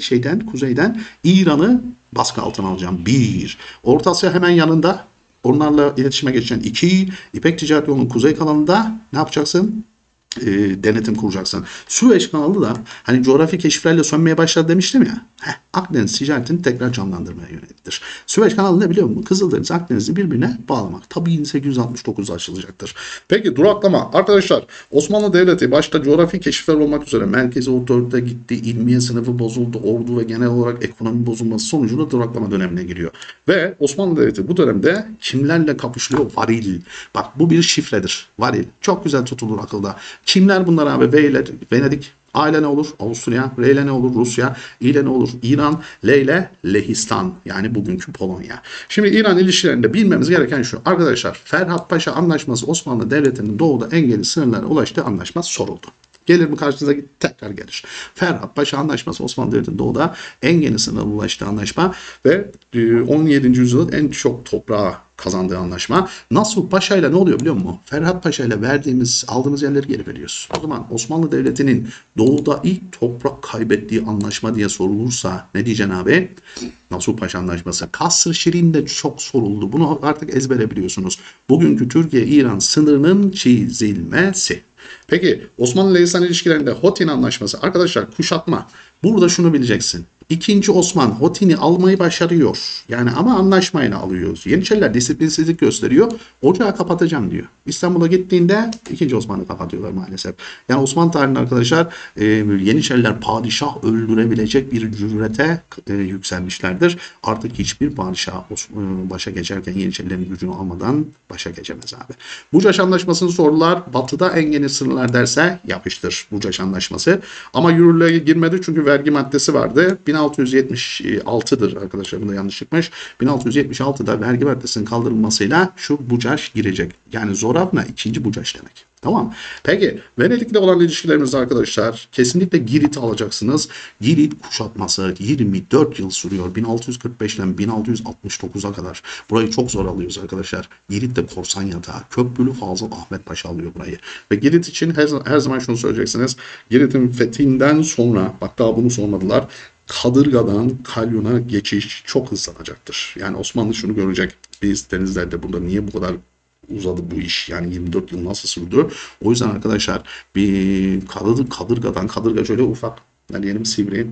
kuzeyden İran'ı baskı altına alacağım. Bir. Orta Asya hemen yanında. Onlarla iletişime geçen iki. İpek Ticaret Yolu'nun kuzey kanalında ne yapacaksın? Denetim kuracaksın. Süveyş kanalı da hani coğrafi keşiflerle sönmeye başladı demiştim ya. Akdeniz ticaretini tekrar canlandırmaya yöneliktir. Süveyş kanalı ne biliyor musun? Kızıldeniz Akdeniz'i birbirine bağlamak. Tabii 1869'da açılacaktır. Peki duraklama. Arkadaşlar Osmanlı Devleti başta coğrafi keşifler olmak üzere merkezi otorite gitti. İlmiye sınıfı bozuldu. Ordu ve genel olarak ekonomi bozulması sonucunda duraklama dönemine giriyor. Ve Osmanlı Devleti bu dönemde kimlerle kapışılıyor? Varil. Bak bu bir şifredir. Varil. Çok güzel tutulur akılda. Kimler bunlar abi? V ile Venedik. A ile ne olur? Avusturya. R ile ne olur? Rusya. İ ile ne olur? İran. L ile Lehistan. Yani bugünkü Polonya. Şimdi İran ilişkilerinde bilmemiz gereken şu. Arkadaşlar Ferhat Paşa Anlaşması Osmanlı Devleti'nin doğuda en geniş sınırlara ulaştığı anlaşma soruldu. Gelir mi karşınıza, tekrar gelir. Ferhat Paşa Anlaşması Osmanlı Devleti'nin doğuda en geniş sınırlara ulaştığı anlaşma ve 17. yüzyılda en çok toprağı kazandığı anlaşma. Nasuh Paşa ile ne oluyor biliyor musun? Ferhat Paşa ile aldığımız yerleri geri veriyoruz. O zaman Osmanlı Devleti'nin doğuda ilk toprak kaybettiği anlaşma diye sorulursa ne diyeceksin abi? Nasuh Paşa Anlaşması. Kasr-ı Şirin de çok soruldu. Bunu artık ezbere biliyorsunuz. Bugünkü Türkiye-İran sınırının çizilmesi. Peki Osmanlı ile İslam ilişkilerinde Hotin Anlaşması. Arkadaşlar kuşatma. Burada şunu bileceksin. İkinci Osman Hotin'i almayı başarıyor. Yani ama anlaşmayla alıyoruz. Yeniçeriler disiplinsizlik gösteriyor. Ocağı kapatacağım diyor. İstanbul'a gittiğinde ikinci Osman'ı kapatıyorlar maalesef. Yani Osmanlı tarihinde arkadaşlar Yeniçeriler padişah öldürebilecek bir cürete yükselmişlerdir. Artık hiçbir padişah başa geçerken Yeniçerilerin gücünü almadan başa geçemez abi. Bucaş Anlaşması'nı sorular. Batı'da en geniş sınırlar derse yapıştır Bucaş Anlaşması. Ama yürürlüğe girmedi çünkü vergi maddesi vardı. 1676'dır arkadaşlar, bunda yanlış çıkmış. 1676'da vergi maddesinin kaldırılmasıyla şu Bucaş girecek. Yani Zorabna ikinci Bucaş demek. Tamam. Peki Venedik'le olan ilişkilerimiz arkadaşlar kesinlikle Girit'i alacaksınız. Girit kuşatması 24 yıl sürüyor. 1645'ten 1669'a kadar. Burayı çok zor alıyoruz arkadaşlar. Girit'te korsan yatağı. Köprülü Fazıl Ahmet Paşa alıyor burayı. Ve Girit için her zaman şunu söyleyeceksiniz. Girit'in fethinden sonra, bak daha bunu sormadılar, Kadırga'dan Kalyon'a geçiş çok hızlanacaktır. Yani Osmanlı şunu görecek. Biz denizlerde burada niye bu kadar uzadı bu iş? Yani 24 yıl nasıl sürdü? O yüzden arkadaşlar bir Kadırga şöyle ufak, yani diyelim sivri,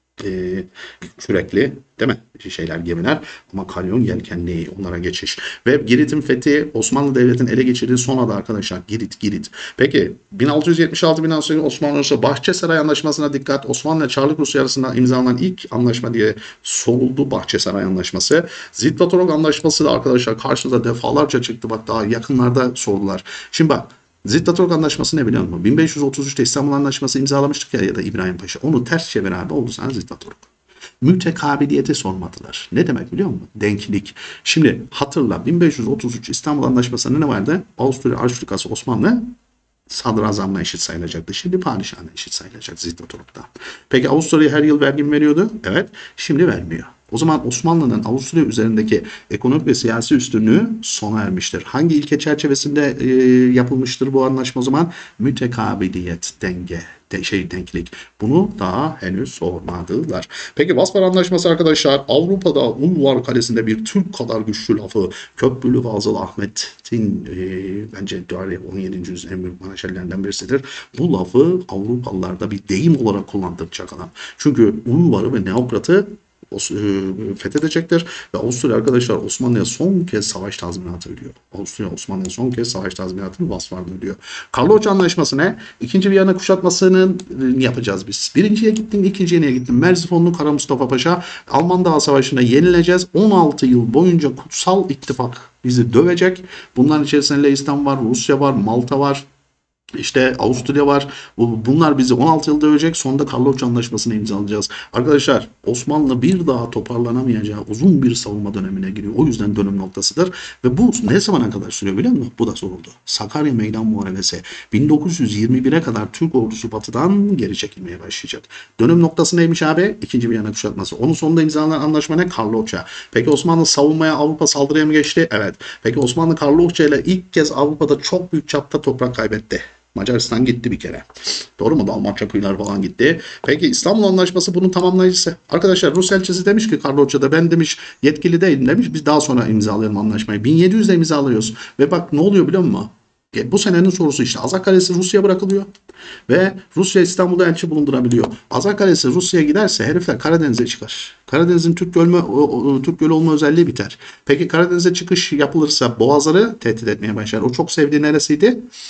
kürekli değil mi? Şeyler, gemiler, ama kalyon yelkenli, onlara geçiş. Ve Girit'in fethi Osmanlı Devleti'nin ele geçirdiği son adı arkadaşlar. Girit. Peki 1676-1680 Osmanlı Rusya Bahçesaray Anlaşması'na dikkat. Osmanlı ile Çarlık Rusya arasında imzalanan ilk anlaşma diye soruldu Bahçesaray Anlaşması. Zivktatorok Anlaşması da arkadaşlar karşınıza defalarca çıktı. Bak daha yakınlarda sordular. Şimdi bak, Zivktatorok Anlaşması ne biliyor musun? 1533'te İstanbul Anlaşması imzalamıştık ya da İbrahim Paşa. Onu ters çevir abi, oldu sana Zivktatorok. Mütekabiliyeti sormadılar. Ne demek biliyor musun? Denklik. Şimdi hatırla, 1533 İstanbul Anlaşması'nda ne vardı? Avusturya Arşdükası Osmanlı sadrazamla eşit sayılacaktı. Şimdi padişahla eşit sayılacak Zivktatorok'ta. Peki Avusturya her yıl vergi mi veriyordu? Evet. Şimdi vermiyor. O zaman Osmanlı'nın Avusturya üzerindeki ekonomik ve siyasi üstünlüğü sona ermiştir. Hangi ilke çerçevesinde yapılmıştır bu anlaşma o zaman? Mütekabiliyet, denklik. Bunu daha henüz sormadılar. Peki Vaspar Anlaşması arkadaşlar, Avrupa'da Ulvar Kalesi'nde bir Türk kadar güçlü lafı Köprülü Fazıl Ahmet'in bence 17. yüzyılın en büyük manaşerlerinden birisidir. Bu lafı Avrupalılarda bir deyim olarak kullandıracak adam. Çünkü Ulvar'ı ve Neokrat'ı fethedecektir ve Avusturya arkadaşlar Osmanlı'ya son kez savaş tazminatı ödüyor. Avusturya Osmanlı'ya son kez savaş tazminatını Vasphar'da ödüyor. Karloç Anlaşması ne? İkinci Viyana kuşatmasını yapacağız biz. Birinciye gittin, ikinciye niye gittin? Merzifonlu Kara Mustafa Paşa, Alman Dağı Savaşı'na yenileceğiz. 16 yıl boyunca kutsal ittifak bizi dövecek. Bunların içerisinde Lehistan var, Rusya var, Malta var. İşte Avusturya var. Bunlar bizi 16 yıl dövecek. Sonunda Karloç Anlaşması'nı imzalayacağız. Arkadaşlar Osmanlı bir daha toparlanamayacağı uzun bir savunma dönemine giriyor. O yüzden dönüm noktasıdır. Ve bu ne zamana kadar sürüyor biliyor musun? Bu da soruldu. Sakarya Meydan Muharebesi. 1921'e kadar Türk ordusu batıdan geri çekilmeye başlayacak. Dönüm noktası neymiş abi? İkinci Viyana kuşatması. Onun sonunda imzalanan anlaşma ne? Karloçça. Peki Osmanlı savunmaya, Avrupa saldırıya mı geçti? Evet. Peki Osmanlı Karloçça ile ilk kez Avrupa'da çok büyük çapta toprak kaybetti. Macaristan gitti bir kere. Doğru mu? Dalmatça kıyılar falan gitti. Peki İstanbul Anlaşması bunun tamamlayıcısı. Arkadaşlar Rus elçisi demiş ki Karloçça'da, ben demiş yetkili değilim demiş. Biz daha sonra imzalayalım anlaşmayı. 1700'de imzalıyoruz. Ve bak ne oluyor biliyor musun? Bu senenin sorusu işte. Azak Kalesi Rusya'ya bırakılıyor. Ve Rusya İstanbul'da elçi bulundurabiliyor. Azak Kalesi Rusya'ya giderse herifler Karadeniz'e çıkar. Karadeniz'in Türk Gölü olma özelliği biter. Peki Karadeniz'e çıkış yapılırsa boğazları tehdit etmeye başlar. O çok sevdiği neresiydi?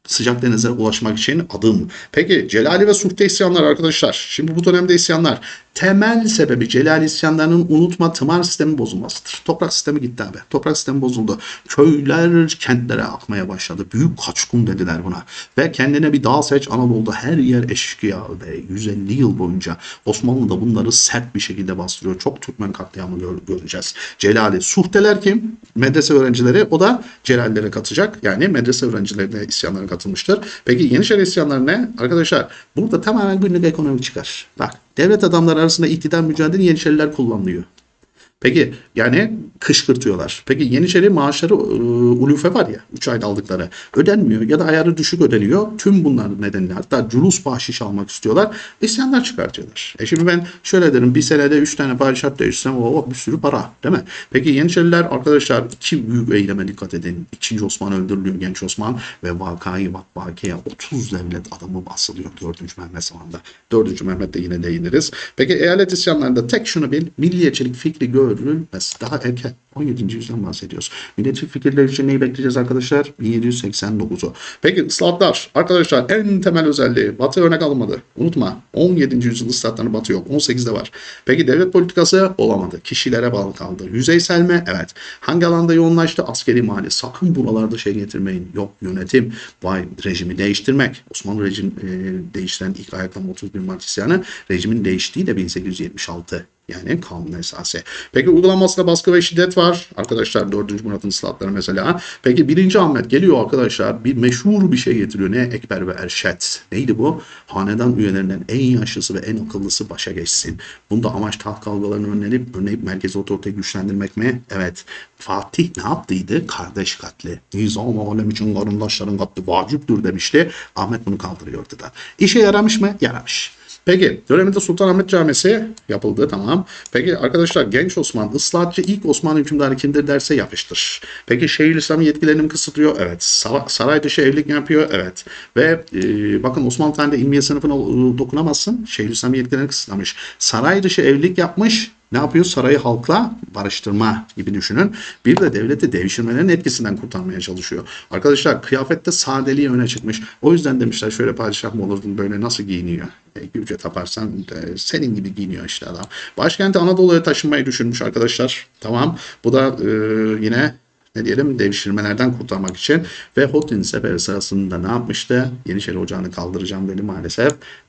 sıcak denizlere ulaşmak için adım. Peki Celali ve Suhte isyanları arkadaşlar. Şimdi bu dönemde isyanlar. Temel sebebi Celali isyanlarının unutma tımar sistemi bozulmasıdır. Toprak sistemi gitti abi. Toprak sistemi bozuldu. Köyler kentlere akmaya başladı. Büyük kaçkın dediler buna. Ve kendine bir dağ seç Anadolu'da her yer eşkıya ve 150 yıl boyunca Osmanlı da bunları sert bir şekilde bastırıyor. Çok Türkmen katliamı göreceğiz. Celali. Suhteler kim? Medrese öğrencileri. O da Celallilere katacak. Yani medrese öğrencileri de isyanlara katılmıştır. Peki Yeniçeri isyanları ne? Arkadaşlar burada tamamen günlük ekonomi çıkar. Bak devlet adamları arasında iktidar mücadele Yeniçeriler kullanılıyor. Peki yani kışkırtıyorlar. Peki Yeniçeri maaşları ulufe var ya 3 ayda aldıkları ödenmiyor ya da ayarı düşük ödeniyor. Tüm bunlar nedeniyle hatta culus bahşiş almak istiyorlar. İsyanlar çıkartıyorlar. Şimdi ben şöyle derim bir senede 3 tane padişah değişsem o bir sürü para değil mi? Peki Yeniçeriler arkadaşlar iki büyük eyleme dikkat edin. 2. Osman öldürülüyor genç Osman ve vakayı vakvakeye 30 devlet adamı basılıyor 4. Mehmet zamanında. 4. Mehmet'te yine değiniriz. Peki eyalet isyanlarında tek şunu bil milliyetçilik fikri görülmez. Daha erken 17. yüzyıldan bahsediyoruz. Milliyetçi fikirler için neyi bekleyeceğiz arkadaşlar? 1789'u. Peki ıslahatlar. Arkadaşlar en temel özelliği Batı örnek alınmadı. Unutma 17. yüzyıl ıslahatlarının Batı yok. 18'de var. Peki devlet politikası olamadı. Kişilere bağlı kaldı. Yüzeysel mi? Evet. Hangi alanda yoğunlaştı? Askeri mali. Sakın buralarda şey getirmeyin. Yok yönetim. Vay rejimi değiştirmek. Osmanlı rejim değiştiren ilk ayaklama 31 Mart isyanı. Rejimin değiştiği de 1876. Yani kanun esası. Peki uygulamasında baskı ve şiddet var. Arkadaşlar 4. Murat'ın ıslahatları mesela. Peki 1. Ahmet geliyor arkadaşlar. Bir meşhur bir şey getiriyor. Ne? Ekber ve Erşed. Neydi bu? Hanedan üyelerinden en yaşlısı ve en akıllısı başa geçsin. Bunda amaç taht kavgalarını önleyip merkezi otoriteyi güçlendirmek mi? Evet. Fatih ne yaptıydı? Kardeş katli. Nizam-ı alem için karındaşların katli vaciptir demişti. Ahmet bunu kaldırıyor ortadan. İşe yaramış mı? Yaramış. Peki döneminde Sultanahmet Camisi yapıldı tamam. Peki arkadaşlar genç Osman ıslahatçı ilk Osmanlı hükümdarı kimdir derse yapıştır. Peki Şeyhülislam'ın yetkilerini mi kısıtlıyor? Evet. Saray dışı evlilik yapıyor? Evet. Ve bakın Osmanlı tarihinde ilmiye sınıfına dokunamazsın. Şeyhülislam'ın yetkilerini kısıtlamış. Saray dışı evlilik yapmış. Ne yapıyor? Sarayı halkla barıştırma gibi düşünün. Bir de devleti devşirmelerin etkisinden kurtarmaya çalışıyor. Arkadaşlar kıyafette sadeliği öne çıkmış. O yüzden demişler şöyle padişah mı olurdun böyle nasıl giyiniyor? Gülce taparsan senin gibi giyiniyor işte adam. Başkenti Anadolu'ya taşınmayı düşünmüş arkadaşlar. Tamam. Bu da yine ne diyelim devşirmelerden kurtarmak için ve Hotin seferi sırasında ne yapmıştı? Yeniçeri Ocağı'nı kaldıracağım dedi maalesef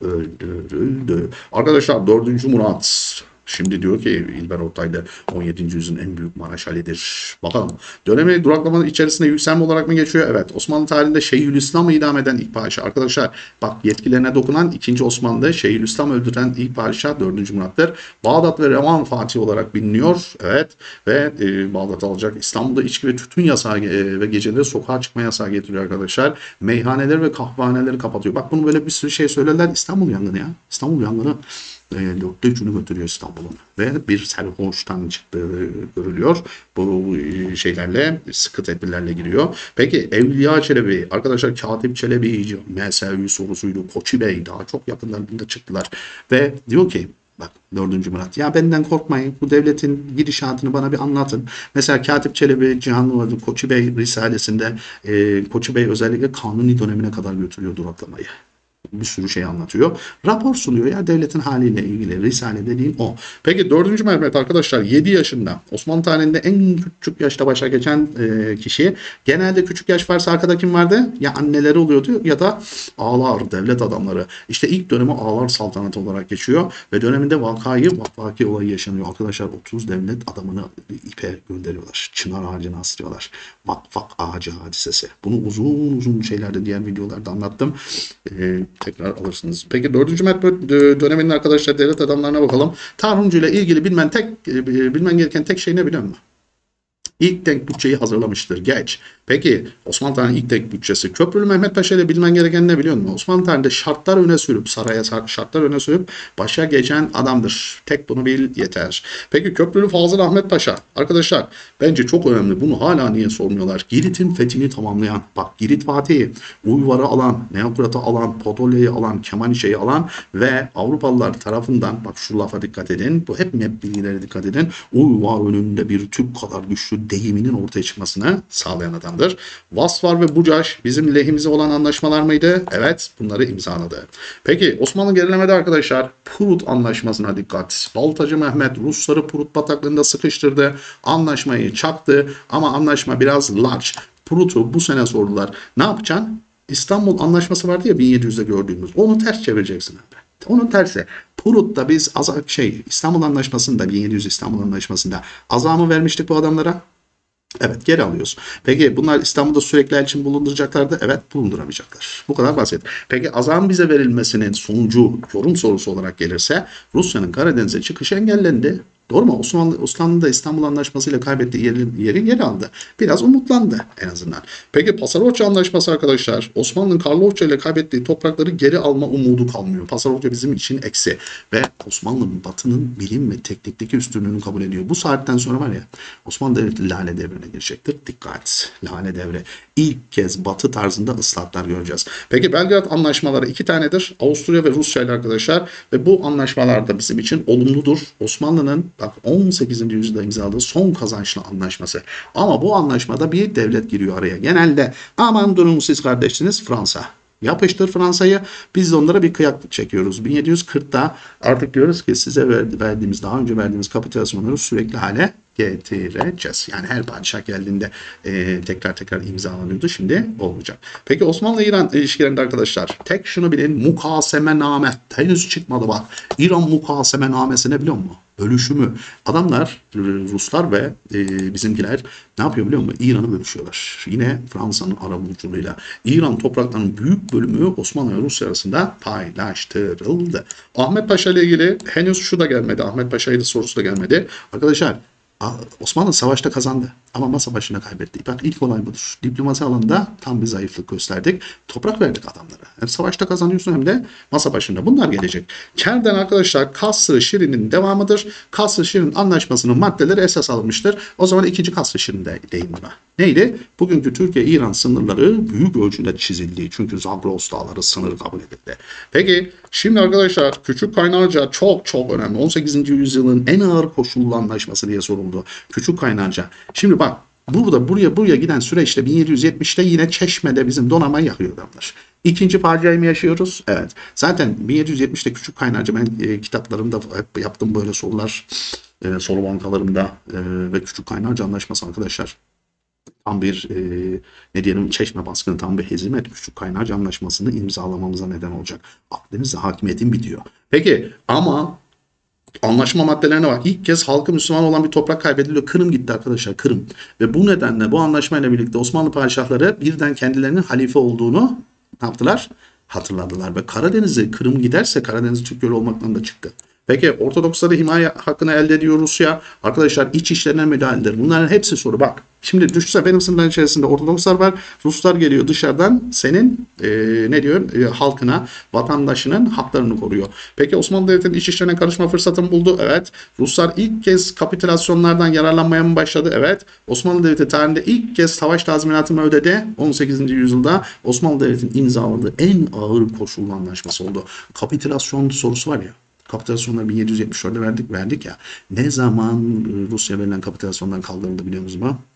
öldürüldü. Arkadaşlar 4. Murat şimdi diyor ki İlber Ortaylı 17. yüzyılın en büyük Maraşalidir. Bakalım. Dönemi duraklamanın içerisinde yükselme olarak mı geçiyor? Evet. Osmanlı tarihinde Şeyhülislam'ı idam eden ilk padişah. Arkadaşlar bak yetkilerine dokunan 2. Osmanlı Şeyhülislam öldüren ilk padişah 4. Murat'tır. Bağdat ve Revan Fatih olarak biliniyor. Evet. Ve Bağdat alacak. İstanbul'da içki ve tütün yasağı ve geceleri sokağa çıkma yasağı getiriyor arkadaşlar. Meyhaneleri ve kahvehaneleri kapatıyor. Bak bunu böyle bir sürü şey söylerler. İstanbul yangını ya. İstanbul yangını 4'te 3'ünü götürüyor İstanbul'un ve bir serhoştan çıktığı görülüyor. Bu şeylerle sıkı tedbirlerle giriyor. Peki Evliya Çelebi arkadaşlar Katip Çelebi MSÜ sorusuydu. Koçi Bey daha çok yakınlarında çıktılar ve diyor ki bak 4. Murat ya benden korkmayın bu devletin gidişatını bana bir anlatın. Mesela Katip Çelebi Cihanlı Koçi Bey Risalesi'nde Koçi Bey özellikle Kanuni dönemine kadar götürüyor duraklamayı. Bir sürü şey anlatıyor. Rapor sunuyor ya devletin haliyle ilgili. Risale dediğim o. Peki 4. Mehmet arkadaşlar 7 yaşında. Osmanlı tarihinde en küçük yaşta başa geçen kişi. Genelde küçük yaş varsa arkada kim vardı? Ya anneleri oluyordu ya da ağalar, devlet adamları. İşte ilk dönemi ağalar saltanatı olarak geçiyor ve döneminde vakvaki olayı yaşanıyor. Arkadaşlar 30 devlet adamını ipe gönderiyorlar. Çınar ağacına asıyorlar. Vakvak ağacı hadisesi. Bunu uzun uzun şeylerde diğer videolarda anlattım. Tekrar alırsınız. Peki 4. Mehmet döneminin arkadaşlar devlet adamlarına bakalım. Tarhuncu ile ilgili bilmen gereken tek şey ne biliyor musun? İlk denk bütçeyi hazırlamıştır. Geç. Peki Osmanlı tarihinin ilk denk bütçesi. Köprülü Mehmet Paşa ile bilmen gereken ne biliyor musun? Osmanlı tarihinde şartlar öne sürüp saraya şartlar öne sürüp başa geçen adamdır. Tek bunu bil yeter. Peki Köprülü Fazıl Ahmet Paşa. Arkadaşlar bence çok önemli. Bunu hala niye sormuyorlar? Girit'in fethini tamamlayan. Bak Girit Fatih'i Uyvar'ı alan, Neokrat'ı alan, Podolya'yı alan, Kemalişe'yi alan ve Avrupalılar tarafından bak şu lafa dikkat edin. Bu hep bilgilere dikkat edin. Uyvar önünde bir Türk kadar güçlü Osmanlı deyiminin ortaya çıkmasını sağlayan adamdır. Vasvar ve Bucaş bizim lehimize olan anlaşmalar mıydı? Evet, bunları imzaladı. Peki Osmanlı gerilemede arkadaşlar Prut Anlaşması'na dikkat. Baltacı Mehmet Rusları Prut bataklığında sıkıştırdı. Anlaşmayı çaktı ama anlaşma biraz large. Prut'u bu sene sordular. Ne yapacaksın? İstanbul Anlaşması vardı ya 1700'de gördüğümüz. Onu ters çevireceksin abi. Onun tersi. Prut'ta biz İstanbul Anlaşması'nda 1700 İstanbul Anlaşması'nda azamı vermiştik bu adamlara. Evet, geri alıyoruz. Peki bunlar İstanbul'da sürekli elçin bulunduracaklardı. Evet, bulunduramayacaklar. Bu kadar basit. Peki azam bize verilmesinin sonucu yorum sorusu olarak gelirse Rusya'nın Karadeniz'e çıkışı engellendi. Doğru mu? Osmanlı da İstanbul Anlaşması ile kaybettiği yeri geri aldı. Biraz umutlandı en azından. Peki Pasarofça Anlaşması arkadaşlar. Osmanlı'nın Karlofça ile kaybettiği toprakları geri alma umudu kalmıyor. Pasarofça bizim için eksi. Ve Osmanlı'nın Batı'nın bilim ve teknikteki üstünlüğünü kabul ediyor. Bu saatten sonra var ya Osmanlı Devleti Lale Devri'ne girecektir. Dikkat! Lale Devri. İlk kez Batı tarzında ıslahatlar göreceğiz. Peki Belgrad Anlaşmaları 2 tanedir. Avusturya ve Rusya ile arkadaşlar. Ve bu anlaşmalar da bizim için olumludur. Osmanlı'nın bak 18. yüzyılda imzaladığı son kazançlı anlaşması. Ama bu anlaşmada bir devlet giriyor araya. Genelde aman durun siz kardeşsiniz Fransa. Yapıştır Fransa'yı. Biz de onlara bir kıyaklık çekiyoruz. 1740'da artık diyoruz ki size daha önce verdiğimiz kapitülasyonları sürekli hale getireceğiz. Yani her padişah geldiğinde tekrar imzalanıyordu. Şimdi olmayacak. Peki Osmanlı-İran ilişkilerinde arkadaşlar tek şunu bilin, mukasemename henüz çıkmadı bak. İran mukasemenamesi ne biliyor musun? Bölüşümü. Adamlar Ruslar ve bizimkiler ne yapıyor biliyor musun? İran'ı bölüşüyorlar. Yine Fransa'nın arabuluculuğuyla. İran topraklarının büyük bölümü Osmanlı ve Rusya arasında paylaştırıldı. Ahmet Paşa ile ilgili henüz şu da gelmedi. Ahmet Paşa'yı da sorusu da gelmedi. Arkadaşlar Osmanlı savaşta kazandı ama masa başına kaybetti. Bak ilk olay budur. Diplomasi alanında tam bir zayıflık gösterdik. Toprak verdik adamlara. Hem savaşta kazanıyorsun hem de masa başında. Bunlar gelecek. Kerden arkadaşlar Kasr-ı Şirin'in devamıdır. Kasr-ı Şirin anlaşmasının maddeleri esas alınmıştır. O zaman ikinci Kasr-ı Şirin deyin buna. Neydi? Bugünkü Türkiye-İran sınırları büyük ölçüde çizildi. Çünkü Zagros Dağları sınırı kabul edildi. Peki şimdi arkadaşlar Küçük Kaynarca çok önemli. 18. yüzyılın en ağır koşullu anlaşması diye soruldu. Küçük Kaynarca. Şimdi bak buraya giden süreçte 1770'te yine Çeşme'de bizim donanmayı yakıyor adamlar. İkinci faciayı mı yaşıyoruz? Evet. Zaten 1770'te Küçük Kaynarca ben kitaplarımda hep yaptım böyle sorular. Soru bankalarımda ve Küçük Kaynarca Anlaşması arkadaşlar. Tam bir ne diyelim Çeşme baskını tam bir hezimet Küçük Kaynarca Anlaşması'nı imzalamamıza neden olacak. Akdeniz'de hakimiyetin bitiyor. Peki ama anlaşma maddelerine bak. İlk kez halkı Müslüman olan bir toprak kaybediliyor. Kırım gitti arkadaşlar. Kırım. Ve bu nedenle bu anlaşmayla birlikte Osmanlı padişahları birden kendilerinin halife olduğunu ne yaptılar? Hatırladılar. Ve Karadeniz'e Kırım giderse Karadeniz Türk Gölü olmaktan da çıktı. Peki Ortodoksları himaye hakkını elde ediyor Rusya. Arkadaşlar iç işlerine müdahaledir. Bunların hepsi soru. Bak şimdi düşünsene benim sınırların içerisinde Ortodokslar var. Ruslar geliyor dışarıdan senin halkına, vatandaşının haklarını koruyor. Peki Osmanlı Devleti'nin iç işlerine karışma fırsatını buldu. Evet. Ruslar ilk kez kapitülasyonlardan yararlanmaya mı başladı? Evet. Osmanlı Devleti tarihinde ilk kez savaş tazminatını ödedi. 18. yüzyılda Osmanlı Devleti'nin imzaladığı en ağır koşullu anlaşması oldu. Kapitülasyon sorusu var ya. Kapitülasyonları 1774'de verdik ya. Ne zaman Rusya verilen kapitülasyondan kaldırıldı biliyor musunuz mu?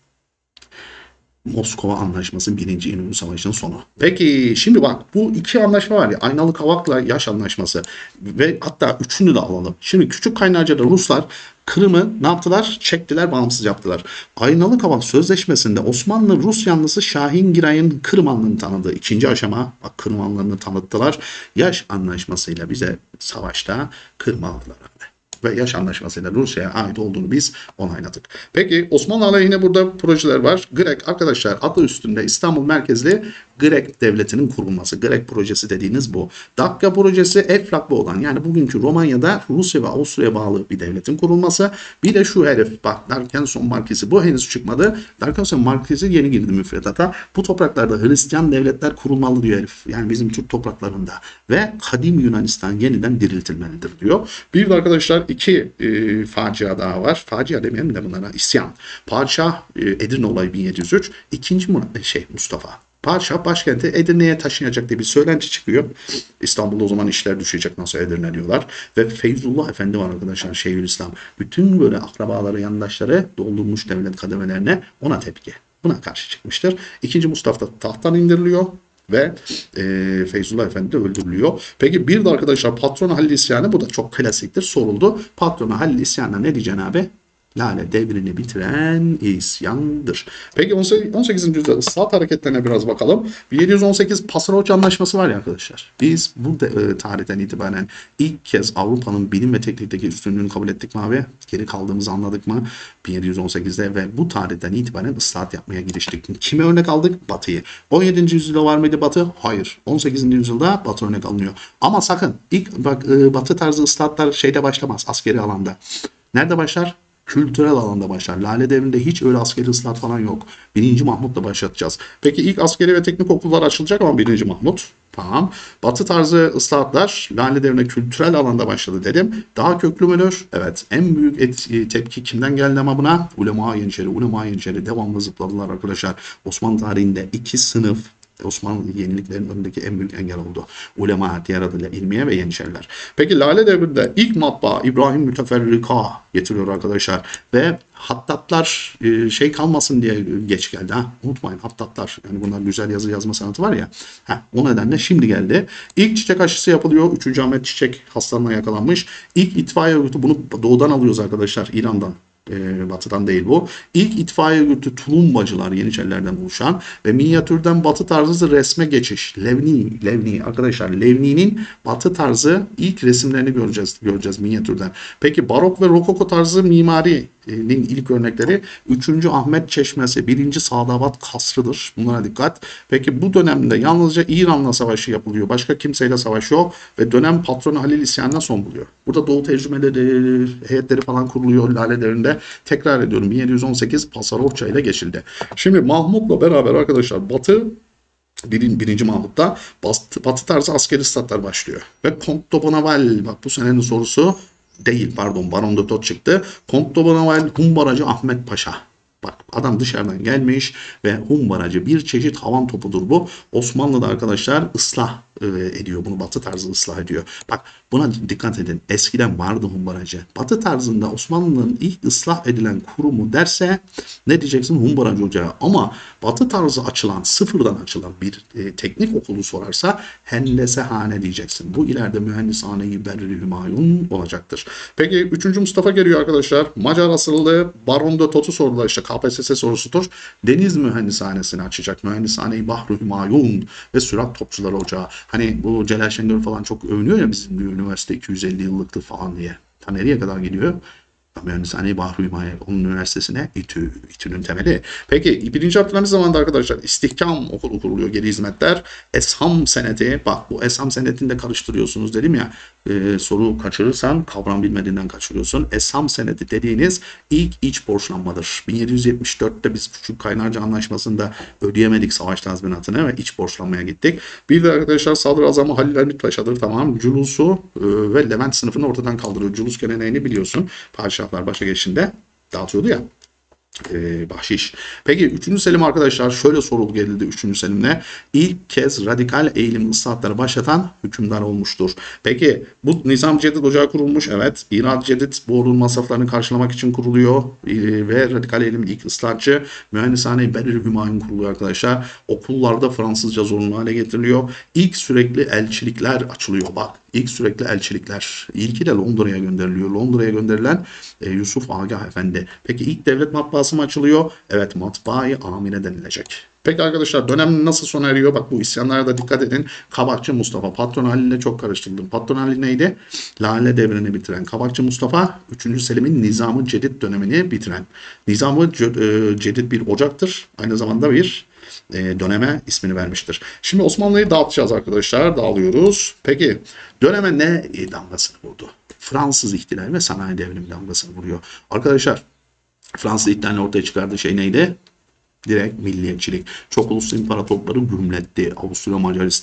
Moskova Anlaşması 1. İnönü Savaşı'nın sonu. Peki şimdi bak bu iki anlaşma var ya Aynalı Kavak'la Yaş Anlaşması ve hatta üçünü de alalım. Şimdi Küçük Kaynarca'da Ruslar Kırım'ı ne yaptılar? Çektiler, bağımsız yaptılar. Aynalı Kavak Sözleşmesi'nde Osmanlı-Rus yanlısı Şahin Giray'ın Kırım Hanlığı'nı tanıdığı ikinci aşama, bak Kırım Hanlığı'nı tanıttılar. Yaş Anlaşması'yla bize savaşta Kırım aldılar. Ve Yaş Anlaşması'yla Rusya'ya ait olduğunu biz onayladık. Peki Osmanlı aleyhine burada projeler var. GREK arkadaşlar adı üstünde İstanbul merkezli GREK devletinin kurulması. GREK projesi dediğiniz bu. Dakika projesi Eflak'la olan yani bugünkü Romanya'da Rusya ve Avusturya'ya bağlı bir devletin kurulması. Bir de şu herif bak Darkenson Markisi bu henüz çıkmadı. Darkenson Markisi yeni girdi müfredata. Bu topraklarda Hristiyan devletler kurulmalı diyor herif. Yani bizim Türk topraklarında. Ve kadim Yunanistan yeniden diriltilmelidir diyor. Bir de arkadaşlar iki facia daha var. Facia demeyelim de bunlara isyan. Padişah Edirne olayı 1703. İkinci Mustafa. Padişah başkenti Edirne'ye taşınacak diye bir söylenti çıkıyor. İstanbul'da o zaman işler düşecek, nasıl Edirne diyorlar. Ve Feyzullah Efendi var arkadaşlar, Şeyhülislam. Bütün böyle akrabaları, yandaşları doldurmuş devlet kademelerine, ona tepki. Buna karşı çıkmıştır. İkinci Mustafa tahttan indiriliyor ve Feyzullah Efendi de öldürülüyor. Peki bir de arkadaşlar patron Halil isyanı, bu da çok klasiktir, soruldu. Patronu Halil isyanına ne diyeceksin abi? Lale devrini bitiren isyandır. Peki 18. yüzyılda ıslahat hareketlerine biraz bakalım. 1718 Pasarhoç Anlaşması var ya arkadaşlar. Biz bu tarihten itibaren ilk kez Avrupa'nın bilim ve teknikteki üstünlüğünü kabul ettik mi abi? Geri kaldığımızı anladık mı? 1718'de ve bu tarihten itibaren ıslahat yapmaya giriştik. Kime örnek aldık? Batı'yı. 17. yüzyılda var mıydı Batı? Hayır. 18. yüzyılda Batı örnek alınıyor. Ama sakın ilk bak Batı tarzı ıslahatlar şeyde başlamaz, askeri alanda. Nerede başlar? Kültürel alanda başlar. Lale devrinde hiç öyle askeri ıslahat falan yok. 1. Mahmut'la başlatacağız. Peki ilk askeri ve teknik okullar açılacak ama 1. Mahmut. Tamam. Batı tarzı ıslahatlar Lale devrinde kültürel alanda başladı dedim. Daha köklü müdür? Evet. En büyük tepki kimden geldi ama buna? Ulema Yeniçeri. Ulema Yeniçeri devamlı zıpladılar arkadaşlar. Osmanlı tarihinde iki sınıf Osmanlı yeniliklerin önündeki en büyük engel oldu. Ulema, diğer adıyla ilmiye ve yeniçeriler. Peki Lale devrinde ilk matbaa İbrahim Müteferrika getiriyor arkadaşlar. Ve hattatlar şey kalmasın diye geç geldi. Ha? Unutmayın, hattatlar. Yani bunlar güzel yazı yazma sanatı var ya. O nedenle şimdi geldi. İlk çiçek aşısı yapılıyor. 3. Ahmet Çiçek hastalığına yakalanmış. İlk itfaiye örgütü, bunu doğudan alıyoruz arkadaşlar, İran'dan. Batıdan değil bu. İlk itfaiye örgütü Tulumbacılar, Yeniçerilerden oluşan ve minyatürden batı tarzı resme geçiş. Levni arkadaşlar, Levni'nin batı tarzı ilk resimlerini göreceğiz minyatürden. Peki barok ve rokoko tarzı mimarinin ilk örnekleri 3. Ahmet Çeşmesi, 1. Sadavat Kasrı'dır. Bunlara dikkat. Peki bu dönemde yalnızca İran'la savaşı yapılıyor. Başka kimseyle savaş yok ve dönem patronu Halil isyanına son buluyor. Burada Doğu tecrübeleri, heyetleri falan kuruluyor Lale devrinde. Tekrar ediyorum, 1718 Pasarofça ile geçildi. Şimdi Mahmut'la beraber arkadaşlar Batı 1. Mahmut'ta Batı tarzı askeri statlar başlıyor. Ve Comte de Bonneval, bak bu senenin sorusu değil, pardon, Baron de Tot çıktı. Comte de Bonneval Humbaracı Ahmet Paşa. Bak adam dışarıdan gelmiş ve humbaracı, bir çeşit havan topudur bu. Osmanlı'da arkadaşlar ıslah ediyor bunu, batı tarzı ıslah ediyor. Bak buna dikkat edin, eskiden vardı humbaracı. Batı tarzında Osmanlı'nın ilk ıslah edilen kurumu derse ne diyeceksin? Humbaracı ocağı. Ama batı tarzı açılan, sıfırdan açılan bir teknik okulu sorarsa hendesehane diyeceksin. Bu ileride mühendishane-i Berri Hümayun olacaktır. Peki 3. Mustafa geliyor arkadaşlar. Macar asıllı Baron de Tot'u sordular, işte KPSS sorusudur. Deniz mühendishanesini açacak. Mühendishane-i Bahri Hümayun ve Sürat Topçuları Ocağı. Hani bu Celal Şengör falan çok övünüyor ya, bizim bir üniversite 250 yıllıktı falan diye. Ta nereye kadar gidiyor? Mühendishane-i Bahri Hümayun, onun üniversitesine İTÜ'nün temeli. Peki 1. Abdülhamit zamanında arkadaşlar istihkam okulu kuruluyor, geri hizmetler. Esham seneti, bak bu Esham senetini de karıştırıyorsunuz dedim ya, soru kaçırırsan kavram bilmediğinden kaçırıyorsun. Esham seneti dediğiniz ilk iç borçlanmadır. 1774'te biz Küçük Kaynarca Anlaşması'nda ödeyemedik savaş tazminatını ve iç borçlanmaya gittik. Bir de arkadaşlar Sadrazamı Halil Hamit Paşa'dır, tamam. Culus'u ve Levent sınıfını ortadan kaldırıyor. Culus geleneğini biliyorsun. Padişahlar başa geçişinde dağıtıyordu ya. Bahşiş. Peki 3. Selim arkadaşlar şöyle soruldu gelildi 3. Selim'le. İlk kez radikal eğilim ıslahatları başlatan hükümdar olmuştur. Peki bu Nizam Cedid Ocağı kurulmuş. Evet. İrad Cedid bu ordunun masraflarını karşılamak için kuruluyor. Ve radikal eğilim ilk ıslahatçı Mühendishane-i Berri Hümayun kuruluyor arkadaşlar. Okullarda Fransızca zorunlu hale getiriliyor. İlk sürekli elçilikler açılıyor. Bak İlk sürekli elçilikler. İlki de Londra'ya gönderiliyor. Londra'ya gönderilen Yusuf Agah Efendi. Peki ilk devlet matbaası mı açılıyor? Evet, Matbaa-i Amire denilecek. Peki arkadaşlar dönem nasıl sona eriyor? Bak bu isyanlara da dikkat edin. Kabakçı Mustafa. Patron Ali ile çok karıştırdım. Patron Ali neydi? Lale devrini bitiren. Kabakçı Mustafa 3. Selim'in Nizam-ı Cedid dönemini bitiren. Nizam-ı Cedid bir ocaktır. Aynı zamanda bir döneme ismini vermiştir. Şimdi Osmanlı'yı dağıtacağız arkadaşlar. Dağılıyoruz. Peki döneme ne damgasını vurdu? Fransız ihtilali ve sanayi devrimi damgasını vuruyor. Arkadaşlar Fransız ihtilalinin ortaya çıkardığı şey neydi? Direkt milliyetçilik. Çok uluslu imparatorlukları gümletti. Avusturya, Macaristan,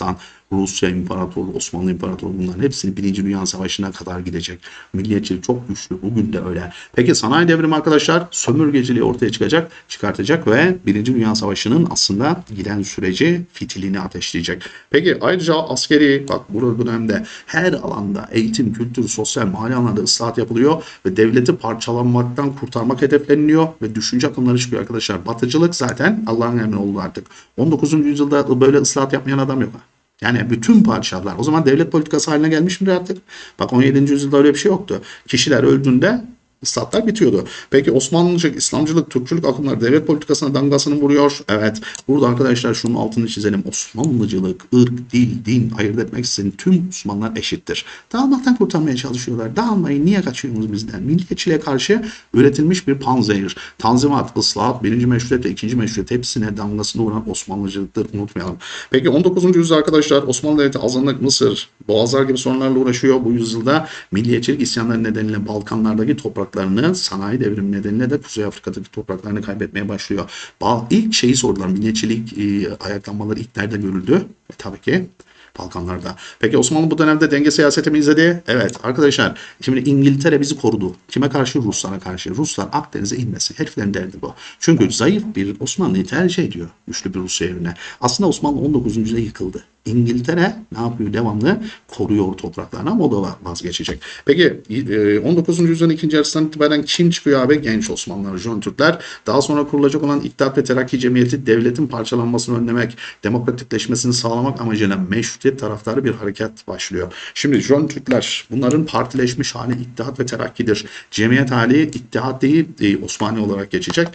Rusya İmparatorluğu, Osmanlı İmparatorluğu, bunların hepsini Birinci Dünya Savaşı'na kadar gidecek. Milliyetçilik çok güçlü. Bugün de öyle. Peki sanayi devrimi arkadaşlar sömürgeciliği ortaya çıkartacak ve Birinci Dünya Savaşı'nın aslında giden süreci fitilini ateşleyecek. Peki ayrıca askeri, bak bu dönemde her alanda eğitim, kültür, sosyal, mali alanda ıslahat yapılıyor ve devleti parçalanmaktan kurtarmak hedefleniliyor ve düşünce akımları çıkıyor arkadaşlar. Batıcılık zaten Allah'ın emri oldu artık. 19. yüzyılda böyle ıslahat yapmayan adam yok. Yani bütün padişahlar o zaman devlet politikası haline gelmiş midir artık? Bak 17. yüzyılda öyle bir şey yoktu. Kişiler öldüğünde ıslahatlar bitiyordu. Peki Osmanlıcılık, İslamcılık, Türkçülük akımları devlet politikasına damgasını vuruyor. Evet. Burada arkadaşlar şunun altını çizelim. Osmanlıcılık, ırk, dil, din ayırt etmek için tüm Müslümanlar eşittir. Dağılmaktan kurtarmaya çalışıyorlar. Dağılmayın, niye kaçıyorsunuz bizden? Milliyetçiliğe karşı üretilmiş bir panzehir. Tanzimat, ıslahat, birinci meşrutiyet ve ikinci meşrutiyet hepsine damgasını vuran Osmanlıcılıktır. Unutmayalım. Peki 19. yüzyılda arkadaşlar Osmanlı Devleti azınlık, Mısır, Boğazlar gibi sorunlarla uğraşıyor. Bu yüzyılda milliyetçilik isyanları nedeniyle Balkanlardaki topraklarını, sanayi devrimi nedeniyle de Kuzey Afrika'daki topraklarını kaybetmeye başlıyor. İlk şeyi sordular. Milliyetçilik ayaklanmaları ilk nerede görüldü? Tabii ki Balkanlarda. Peki Osmanlı bu dönemde denge siyaseti mi izledi? Evet arkadaşlar. Şimdi İngiltere bizi korudu. Kime karşı? Ruslara karşı. Ruslar Akdeniz'e inmesin. Heriflerin derdi bu. Çünkü zayıf bir Osmanlı'yı tercih ediyor. Güçlü bir Rusya yerine. Aslında Osmanlı 19. yüzyılda yıkıldı. İngiltere ne yapıyor? Devamlı koruyor topraklarını ama o da vazgeçecek. Peki 19. yüzyılın ikinci yarısından itibaren kim çıkıyor abi? Genç Osmanlılar, Jön Türkler. Daha sonra kurulacak olan İttihat ve Terakki Cemiyeti devletin parçalanmasını önlemek, demokratikleşmesini sağlamak amacıyla meşrutiyet taraftarı bir hareket başlıyor. Şimdi Jön Türkler, bunların partileşmiş hali İttihat ve Terakki'dir. Cemiyet hali İttihat değil Osmanlı olarak geçecek.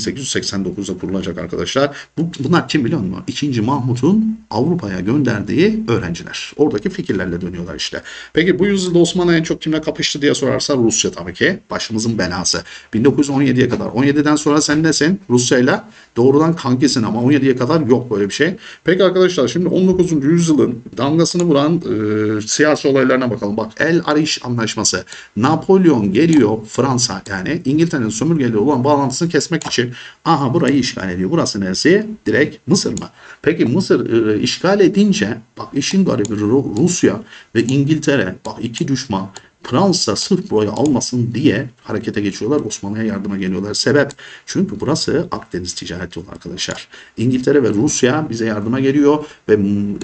1889'da kurulacak arkadaşlar. Bunlar kim biliyor musun? İkinci Mahmut'un Avrupa'ya gönderdiği öğrenciler. Oradaki fikirlerle dönüyorlar işte. Peki bu yüzyılda Osmanlı en çok kimle kapıştı diye sorarsa Rusya tabii ki. Başımızın belası. 1917'ye kadar. 17'den sonra sen nesin? Rusya'yla doğrudan kankisin ama 17'ye kadar yok böyle bir şey. Peki arkadaşlar şimdi 19. yüzyılın damgasını vuran siyasi olaylarına bakalım. Bak El Arish Anlaşması. Napolyon geliyor Fransa, yani İngiltere'nin sömürgeyle olan bağlantısını kesmek için burayı işgal ediyor. Burası neresi? Direkt Mısır mı? Peki Mısır işgal edince bak işin garibi Rusya ve İngiltere, bak iki düşman, Fransa sırf burayı almasın diye harekete geçiyorlar. Osmanlı'ya yardıma geliyorlar. Sebep? Çünkü burası Akdeniz ticaret yolu arkadaşlar. İngiltere ve Rusya bize yardıma geliyor ve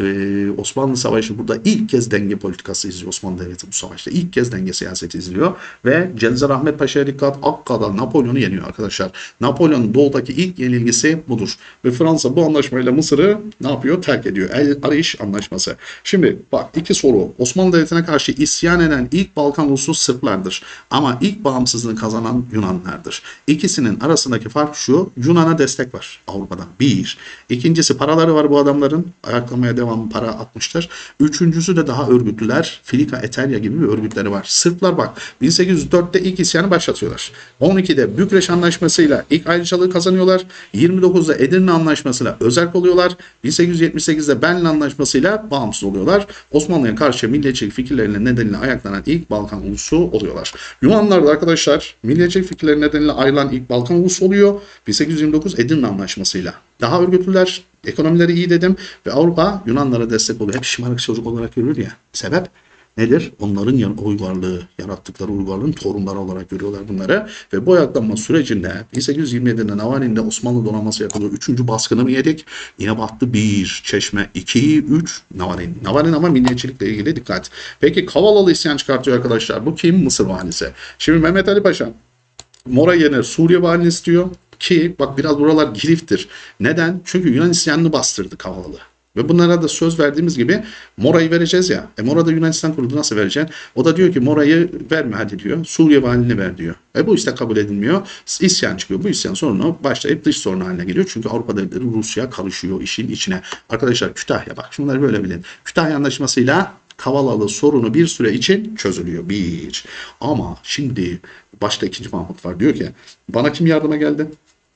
Osmanlı Savaşı burada ilk kez denge politikası izliyor Osmanlı Devleti bu savaşta. İlk kez denge siyaseti izliyor ve Celizar Ahmet Paşa'ya dikkat, Akka'da Napolyon'u yeniyor arkadaşlar. Napolyon'un doğudaki ilk yenilgisi budur. Ve Fransa bu anlaşmayla Mısır'ı ne yapıyor? Terk ediyor. El Arish Anlaşması. Şimdi bak iki soru. Osmanlı Devleti'ne karşı isyan eden ilk Balkan ulusu Sırplardır. Ama ilk bağımsızlığını kazanan Yunanlardır. İkisinin arasındaki fark şu: Yunan'a destek var Avrupa'dan. Bir. İkincisi paraları var bu adamların. Ayaklamaya devam para atmıştır. Üçüncüsü de daha örgütlüler. Filika, Etelya gibi bir örgütleri var. Sırplar bak 1804'te ilk isyanı başlatıyorlar. 12'de Bükreş Anlaşması'yla ilk ayrıcalığı kazanıyorlar. 29'da Edirne Anlaşması'yla özerk oluyorlar. 1878'de Berlin Anlaşması'yla bağımsız oluyorlar. Osmanlı'ya karşı milliyetçilik fikirlerinin nedeniyle ayaklanan ilk Balkan ulusu oluyorlar. Yunanlar da arkadaşlar milliyetçilik fikirleri nedeniyle ayrılan ilk Balkan ulusu oluyor. 1829 Edirne Anlaşması'yla. Daha örgütlüler, ekonomileri iyi dedim ve Avrupa Yunanlara destek oluyor. Hep şımarık çocuk olarak görülür ya. Sebep nedir? Onların uygarlığı, yarattıkları uygarlığın torunları olarak görüyorlar bunları. Ve bu ayaklanma sürecinde 1827'de Navarin'de Osmanlı donanması yapılıyor. 3. baskını mı yedik? Yine battı 1, Çeşme 2, 3, Navarin. Navarin ama milliyetçilikle ilgili dikkat. Peki Kavalalı isyan çıkartıyor arkadaşlar. Bu kim? Mısır valisi. Şimdi Mehmet Ali Paşa Mora yerine Suriye valini istiyor. Ki bak biraz buralar giriftir. Neden? Çünkü Yunan isyanını bastırdı Kavalalı. Ve bunlara da söz verdiğimiz gibi Mora'yı vereceğiz ya. Mora'da Yunanistan kuruldu, nasıl vereceksin? O da diyor ki Mora'yı verme hadi diyor. Suriye valini ver diyor. Bu işte kabul edilmiyor. İsyan çıkıyor. Bu isyan sorunu başlayıp dış sorun haline geliyor. Çünkü Avrupa devletleri Rusya karışıyor işin içine. Arkadaşlar Kütahya, bak şunları böyle bilin. Kütahya Anlaşması'yla Kavalalı sorunu bir süre için çözülüyor. Bir. Ama şimdi başta 2. Mahmut var. Diyor ki bana kim yardıma geldi?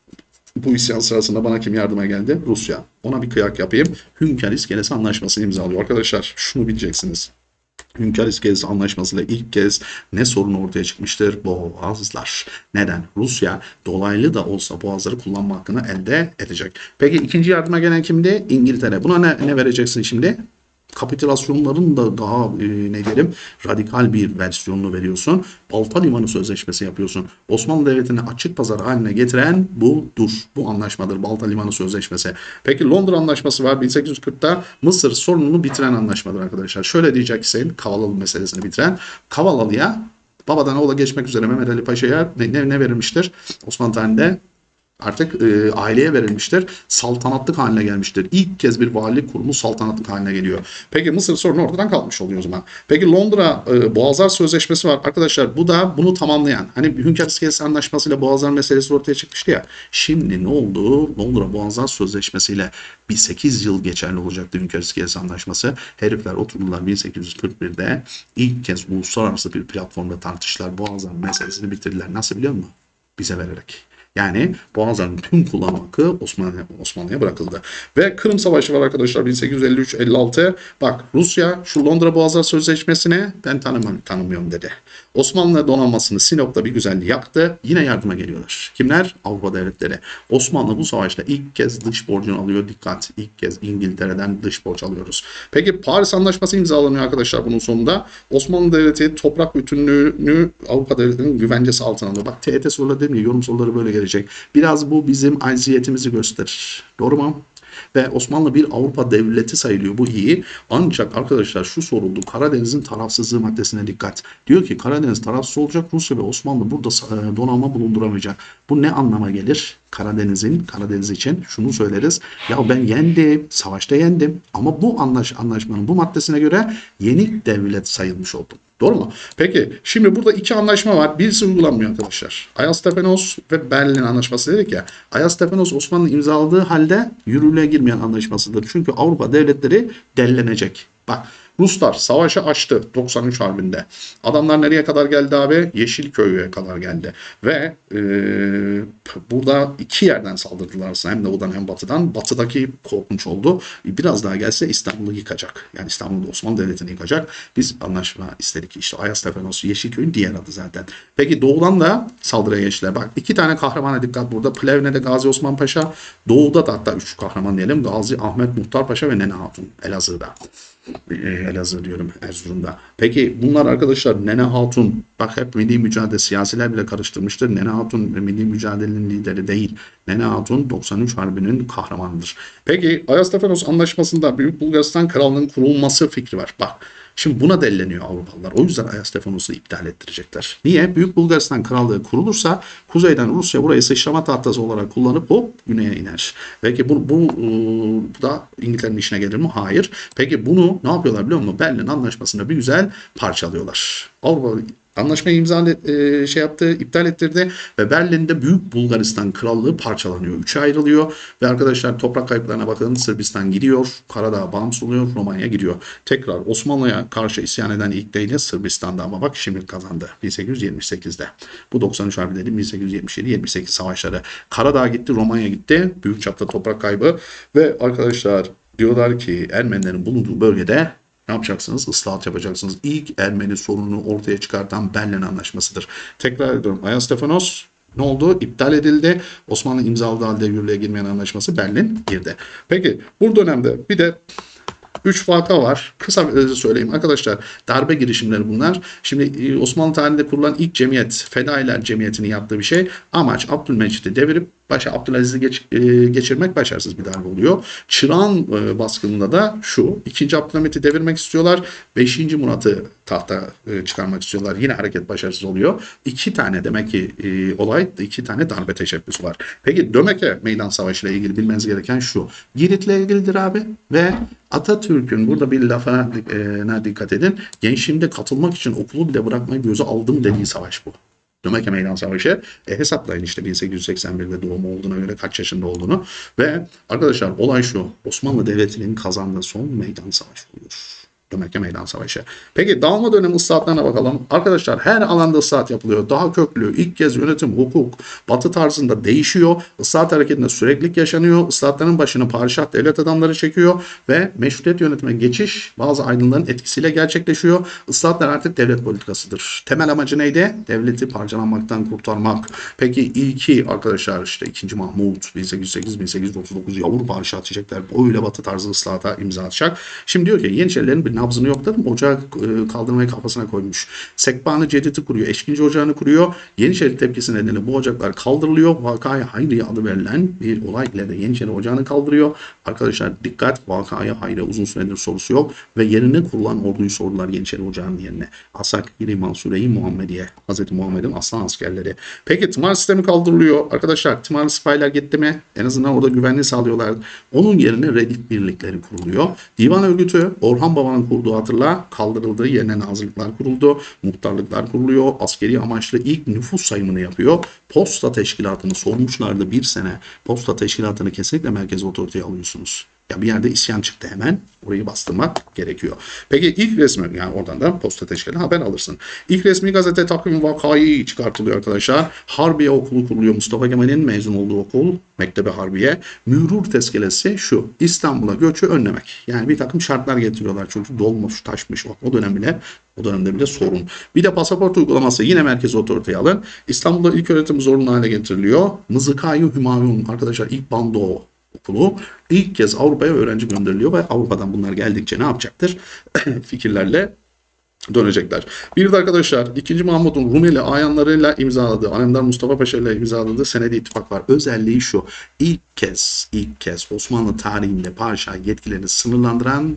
Bu isyan sırasında bana kim yardıma geldi? Rusya. Ona bir kıyak yapayım. Hünkar İskelesi Anlaşması'nı imzalıyor. Arkadaşlar şunu bileceksiniz. Hünkar İskelesi Anlaşması'yla ilk kez ne sorun ortaya çıkmıştır? Boğazlar. Neden? Rusya dolaylı da olsa boğazları kullanma hakkını elde edecek. Peki ikinci yardıma gelen kimdi? İngiltere. Buna ne vereceksin şimdi? kapitülasyonların da daha ne diyelim radikal bir versiyonunu veriyorsun. Balta Limanı Sözleşmesi yapıyorsun. Osmanlı Devleti'ni açık pazar haline getiren budur. Bu anlaşmadır. Balta Limanı Sözleşmesi. Peki Londra Anlaşması var 1840'ta. Mısır sorununu bitiren anlaşmadır arkadaşlar. Şöyle diyeceksin, Kavalalı meselesini bitiren. Kavalalı'ya babadan oğula geçmek üzere Mehmet Ali Paşa'ya ne verilmiştir? Osmanlı tarihinde artık aileye verilmiştir. Saltanatlık haline gelmiştir. İlk kez bir valilik kurumu saltanatlık haline geliyor. Peki Mısır sorunu ortadan kalkmış oluyor o zaman. Peki Londra Boğazlar Sözleşmesi var. Arkadaşlar bu da bunu tamamlayan. Hani Hünkar İskelesi Anlaşması'yla Boğazlar meselesi ortaya çıkmıştı ya. Şimdi ne oldu? Londra Boğazlar Sözleşmesi'yle bir 8 yıl geçerli olacaktı Hünkar İskelesi Anlaşması. Herifler oturdular 1841'de ilk kez uluslararası bir platformda tartıştılar. Boğazlar meselesini bitirdiler. Nasıl biliyor musun? Bize vererek. Yani Boğazların tüm kullanım hakkı Osmanlı'ya bırakıldı. Ve Kırım Savaşı var arkadaşlar 1853-56. Bak Rusya şu Londra Boğazlar Sözleşmesi'ni ben tanımıyorum dedi. Osmanlı donanmasını Sinop'ta bir güzel yaktı. Yine yardıma geliyorlar. Kimler? Avrupa devletleri. Osmanlı bu savaşta ilk kez dış borcunu alıyor. Dikkat! İlk kez İngiltere'den dış borç alıyoruz. Peki Paris Anlaşması imzalanıyor arkadaşlar bunun sonunda. Osmanlı Devleti toprak bütünlüğünü Avrupa devletlerinin güvencesi altına alıyor. Bak TET soruları değil mi? Yorum soruları böyle gelecek. Biraz bu bizim acziyetimizi gösterir. Doğru mu? Ve Osmanlı bir Avrupa devleti sayılıyor. Bu iyi. Ancak arkadaşlar şu soruldu. Karadeniz'in tarafsızlığı maddesine dikkat. Diyor ki Karadeniz tarafsız olacak. Rusya ve Osmanlı burada donanma bulunduramayacak. Bu ne anlama gelir? Karadeniz için şunu söyleriz. Ya ben yendim. Savaşta yendim. Ama bu anlaşmanın bu maddesine göre yeni devlet sayılmış oldum. Doğru mu? Peki şimdi burada iki anlaşma var. Birisi uygulanmıyor arkadaşlar. Ayas-Tepenos ve Berlin Anlaşması dedik ya. Ayas-Tepenos Osmanlı imzaladığı halde yürürlüğe girmeyen anlaşmasıdır. Çünkü Avrupa devletleri dellenecek. Bak Ruslar savaşı açtı 93 Harbi'nde. Adamlar nereye kadar geldi abi? Yeşilköy'e kadar geldi. Ve burada iki yerden saldırdılar aslında. Hem doğudan hem batıdan. Batıdaki korkunç oldu. Biraz daha gelse İstanbul'u yıkacak. Yani İstanbul'da Osmanlı Devleti'ni yıkacak. Biz anlaşma istedik. İşte Ayas-Tepenos, Yeşilköy'ün diğer adı zaten. Peki doğudan da saldırıya geçtiler. Bak iki tane kahramana dikkat burada. Plevne'de Gazi Osman Paşa. Doğuda da hatta üç kahraman diyelim. Gazi Ahmet Muhtar Paşa ve Nene Hatun. Elazığ'da. Elazığ diyorum Erzurum'da. Peki bunlar arkadaşlar Nene Hatun bak hep milli mücadele siyasiler bile karıştırmıştır. Nene Hatun milli mücadelenin lideri değil. Nene Hatun 93 Harbi'nin kahramanıdır. Peki Ayas-Tepenos Anlaşması'nda Büyük Bulgaristan Krallığı'nın kurulması fikri var. Bak şimdi buna delleniyor Avrupalılar. O yüzden Ayas-Tepenos'u iptal ettirecekler. Niye? Büyük Bulgaristan Krallığı kurulursa kuzeyden Rusya burayı sıçrama tahtası olarak kullanıp hop güneye iner. Peki bu da İngiltere'nin işine gelir mi? Hayır. Peki bunu ne yapıyorlar biliyor musun? Berlin Anlaşması'nda bir güzel parçalıyorlar. Avrupa anlaşmayı iptal ettirdi ve Berlin'de Büyük Bulgaristan Krallığı parçalanıyor. Üçe ayrılıyor ve arkadaşlar toprak kayıplarına bakın Sırbistan gidiyor, Karadağ bağımsız oluyor, Romanya gidiyor. Tekrar Osmanlı'ya karşı isyan eden ilk değil Sırbistan'da ama bak şimdi kazandı 1878'de. Bu 93 Harbi'leri 1877-78 savaşları. Karadağ gitti, Romanya gitti. Büyük çapta toprak kaybı ve arkadaşlar diyorlar ki Ermenilerin bulunduğu bölgede ne yapacaksınız? Islahat yapacaksınız. İlk Ermeni sorununu ortaya çıkartan Berlin Anlaşması'dır. Tekrar ediyorum. Ayas-Tepenos ne oldu? İptal edildi. Osmanlı imzaladığı halde yürürlüğe girmeyen anlaşması Berlin girdi. Peki bu dönemde bir de 3 vaka var. Kısa söyleyeyim arkadaşlar. Darbe girişimleri bunlar. Şimdi Osmanlı tarihinde kurulan ilk cemiyet, Fedailer Cemiyeti'nin yaptığı bir şey. Amaç Abdülmecit'i devirip başa Abdülaziz'i geçirmek başarısız bir darbe oluyor. Çırağan baskınında da şu. 2. Abdülhamit'i devirmek istiyorlar. 5. Murat'ı tahta çıkarmak istiyorlar. Yine hareket başarısız oluyor. 2 tane demek ki iki tane darbe teşebbüsü var. Peki Dömeke Meydan Savaşı ile ilgili bilmeniz gereken şu. Girit'le ilgilidir abi ve Atatürk'ün burada bir lafına dikkat edin. Gençliğimde katılmak için okulu bile bırakmayı göze aldım dediği savaş bu. Dömeke Meydan Savaşı. Hesaplayın işte 1881'de doğumu olduğuna göre kaç yaşında olduğunu. Ve arkadaşlar olay şu. Osmanlı Devleti'nin kazandığı son meydan savaşı oluyor. Abdülmek'e meydan savaşı. Peki dağılma dönemi ıslahatlarına bakalım. Arkadaşlar her alanda ıslahat yapılıyor. Daha köklü, ilk kez yönetim, hukuk, batı tarzında değişiyor. Islahat hareketinde süreklilik yaşanıyor. Islahatların başını padişah devlet adamları çekiyor ve meşrutiyet yönetime geçiş bazı aydınların etkisiyle gerçekleşiyor. Islahatlar artık devlet politikasıdır. Temel amacı neydi? Devleti parçalanmaktan kurtarmak. Peki ilki arkadaşlar işte 2. Mahmut 1808-1839 yavru padişah diyecekler. Öyle batı tarzı ıslahata imza atacak. Şimdi diyor ki Yeniçerilerin bir nabzını yokladım. Ocağı kaldırmayı kafasına koymuş. Sekbanı Cedid'i kuruyor. Eşkinci ocağını kuruyor. Yeniçeri tepkisi nedeniyle bu ocaklar kaldırılıyor. Vakaya Hayriye adı verilen bir olay ile de Yeniçeri ocağını kaldırıyor. Arkadaşlar dikkat, Vakaya Hayriye uzun süredir sorusu yok ve yerine kurulan orduyu sordular Yeniçeri ocağının yerine. Asakiri Mansure-i Muhammediye. Hz. Muhammed'in aslan askerleri. Peki tımar sistemi kaldırılıyor. Arkadaşlar tımarlı sipahiler gitti mi? En azından orada güvenliği sağlıyorlar. Onun yerine redif birlikleri kuruluyor. Divan örgütü Orhan Baba'nın kurduğu hatırla kaldırıldığı yerine nazırlıklar kuruldu. Muhtarlıklar kuruluyor. Askeri amaçlı ilk nüfus sayımını yapıyor. Posta teşkilatını sormuşlardı bir sene. Posta teşkilatını kesinlikle merkezi otoriteye alıyorsunuz. Ya bir yerde isyan çıktı hemen. Orayı bastırmak gerekiyor. Peki ilk resmi yani oradan da posta teşkilatı haber alırsın. İlk resmi gazete takvim vakayı çıkartılıyor arkadaşlar. Harbiye okulu kuruluyor. Mustafa Kemal'in mezun olduğu okul. Mektebi Harbiye. Mürur tezkeresi şu. İstanbul'a göçü önlemek. Yani bir takım şartlar getiriyorlar. Çünkü dolmuş, taşmış. O dönemde bile sorun. Bir de pasaport uygulaması yine merkezi otoriteye alın. İstanbul'da ilk öğretim zorunlu hale getiriliyor. Mızıkayı Hümayun arkadaşlar ilk bando okulu ilk kez Avrupa'ya öğrenci gönderiliyor ve Avrupa'dan bunlar geldikçe ne yapacaktır? Fikirlerle dönecekler. Bir de arkadaşlar 2. Mahmut'un Rumeli ayanlarıyla imzaladığı, Alemdar Mustafa Paşa ile imzaladığı senedi ittifak var. Özelliği şu. İlk kez Osmanlı tarihinde padişah yetkilerini sınırlandıran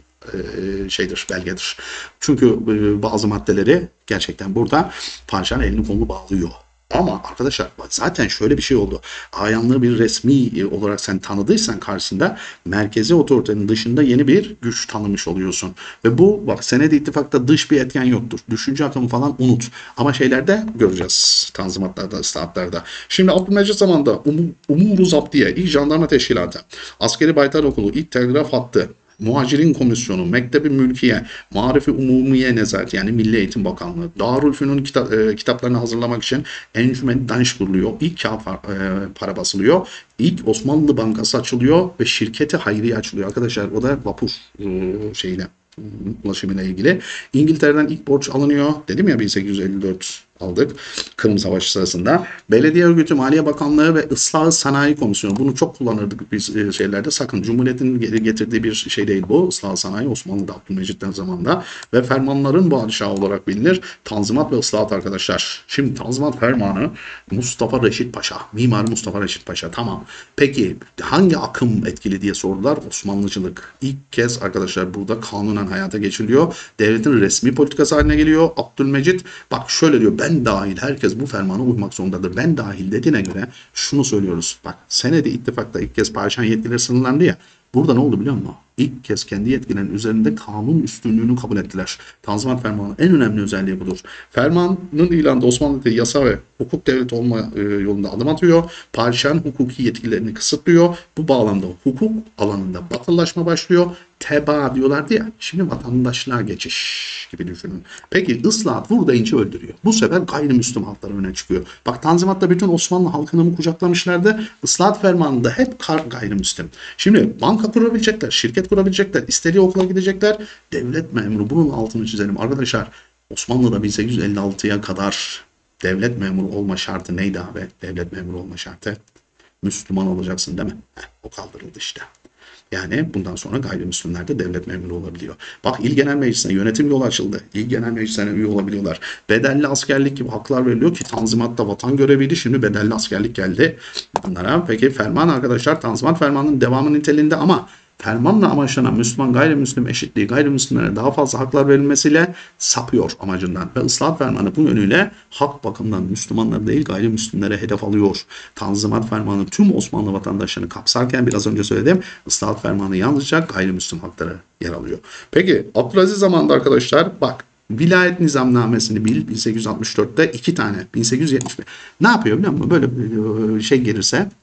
belgedir. Çünkü bazı maddeleri gerçekten burada padişahın elini kolunu bağlıyor. Ama arkadaşlar zaten şöyle bir şey oldu. Ayanlığı bir resmi olarak sen tanıdıysan karşısında merkezi otoritenin dışında yeni bir güç tanımış oluyorsun. Ve bu bak senedi ittifakta dış bir etken yoktur. Düşünce akımı falan unut. Ama şeylerde göreceğiz. Tanzimatlarda, ıslahatlarda. Şimdi Abdülmecit zamanında Umuru Zaptiye, İlk Jandarma Teşkilatı, Askeri Baytar Okulu, İlk Telgraf Hattı, Muhacirin Komisyonu, Mektebi Mülkiye, Marifi Umumiye Nezaret yani Milli Eğitim Bakanlığı, Darülfünun kitaplarını hazırlamak için Encümen Danş kuruluyor. İlk kağıt para basılıyor. İlk Osmanlı Bankası açılıyor ve şirketi Hayriye açılıyor. Arkadaşlar o da vapur şeyine ulaşımıyla ilgili. İngiltere'den ilk borç alınıyor. Dedim ya 1854 aldık. Kırım Savaşı sırasında. Belediye Örgütü, Maliye Bakanlığı ve Islah Sanayi Komisyonu. Bunu çok kullanırdık biz şeylerde. Sakın Cumhuriyet'in getirdiği bir şey değil bu. Islah Sanayi Osmanlı'da Abdülmecit'ten zamanında. Ve fermanların padişahı olarak bilinir. Tanzimat ve ıslahat arkadaşlar. Şimdi Tanzimat Fermanı Mustafa Reşit Paşa. Mimar Mustafa Reşit Paşa. Tamam. Peki hangi akım etkili diye sordular. Osmanlıcılık. İlk kez arkadaşlar burada kanunen hayata geçiriliyor. Devletin resmi politikası haline geliyor. Abdülmecit bak şöyle diyor. Ben dahil herkes bu fermana uymak zorundadır. Ben dahil dediğine göre şunu söylüyoruz. Bak senedi ittifakta ilk kez padişahın yetkileri sınırlandı ya. Burada ne oldu biliyor musun? İlk kez kendi yetkilerinin üzerinde kanun üstünlüğünü kabul ettiler. Tanzimat Fermanı'nın en önemli özelliği budur. Fermanın ilanında Osmanlı'da yasa ve hukuk devleti olma yolunda adım atıyor. Padişahın hukuki yetkilerini kısıtlıyor. Bu bağlamda hukuk alanında batılılaşma başlıyor. Teba diyorlardı ya. Şimdi vatandaşlığa geçiş gibi düşünün. Peki ıslahat vur deyince öldürüyor. Bu sefer gayrimüslim halkları öne çıkıyor. Bak Tanzimat'ta bütün Osmanlı halkını mı kucaklamışlardı? Islahat fermanında hep gayrimüslim. Şimdi banka kurabilecekler, şirket kurabilecekler, istediği okula gidecekler. Devlet memuru bunun altını çizelim. Arkadaşlar Osmanlı'da 1856'ya kadar devlet memuru olma şartı neydi abi? Devlet memuru olma şartı Müslüman olacaksın değil mi? O kaldırıldı işte. Yani bundan sonra gayrimüslimler de devlet memuru olabiliyor. Bak İl Genel Meclisi'ne yönetim yolu açıldı. İl Genel Meclisi'ne üye olabiliyorlar. Bedelli askerlik gibi haklar veriliyor ki Tanzimat'ta vatan göreviydi. Şimdi bedelli askerlik geldi bunlara. Peki ferman arkadaşlar Tanzimat fermanının devamı niteliğinde ama fermanla amaçlanan Müslüman gayrimüslim eşitliği gayrimüslimlere daha fazla haklar verilmesiyle sapıyor amacından. Ve ıslahat fermanı bu yönüyle hak bakımından Müslümanlar değil gayrimüslimlere hedef alıyor. Tanzimat fermanı tüm Osmanlı vatandaşlarını kapsarken biraz önce söyledim. Islahat fermanı yalnızca gayrimüslim hakları yer alıyor. Peki Abdülaziz zamanında arkadaşlar bak vilayet nizamnamesini bil 1864'te 2 tane 1871. Ne yapıyor biliyor musun? Böyle şey gelirse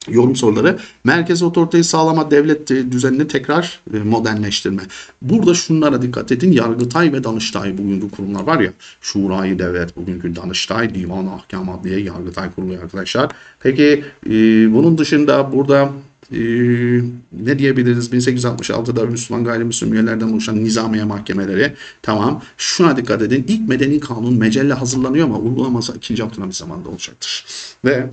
Yorum soruları. Merkezi otoriteyi sağlama, devlet düzenini tekrar modernleştirme. Burada şunlara dikkat edin. Yargıtay ve Danıştay bugünkü kurumlar var ya. Şurayı Devlet, bugünkü Danıştay, Divan Ahkam Adliye, Yargıtay kuruluyor arkadaşlar. Peki bunun dışında burada ne diyebiliriz? 1866'da Müslüman gayrimüslim üyelerden oluşan nizamiye mahkemeleri. Tamam. Şuna dikkat edin. İlk medeni kanun mecelle hazırlanıyor ama uygulaması 2. Abdülhamit zamanında olacaktır. Ve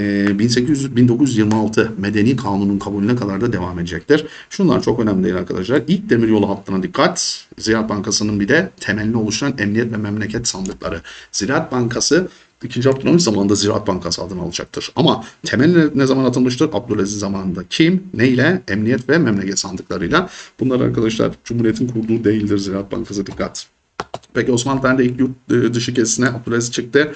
1926 medeni kanunun kabulüne kadar da devam edecektir. Şunlar çok önemli değil arkadaşlar. İlk demiryolu hattına dikkat. Ziraat Bankası'nın bir de temelini oluşturan emniyet ve memleket sandıkları. Ziraat Bankası 2. Abdülhamit zamanında Ziraat Bankası adını alacaktır. Ama temel ne zaman atılmıştır? Abdülaziz zamanında. Kim? Neyle? Emniyet ve memleket sandıklarıyla. Bunlar arkadaşlar Cumhuriyet'in kurduğu değildir Ziraat Bankası, dikkat. Peki Osmanlı tarihinde ilk yurt dışı gezisine Abdülaziz çıktı.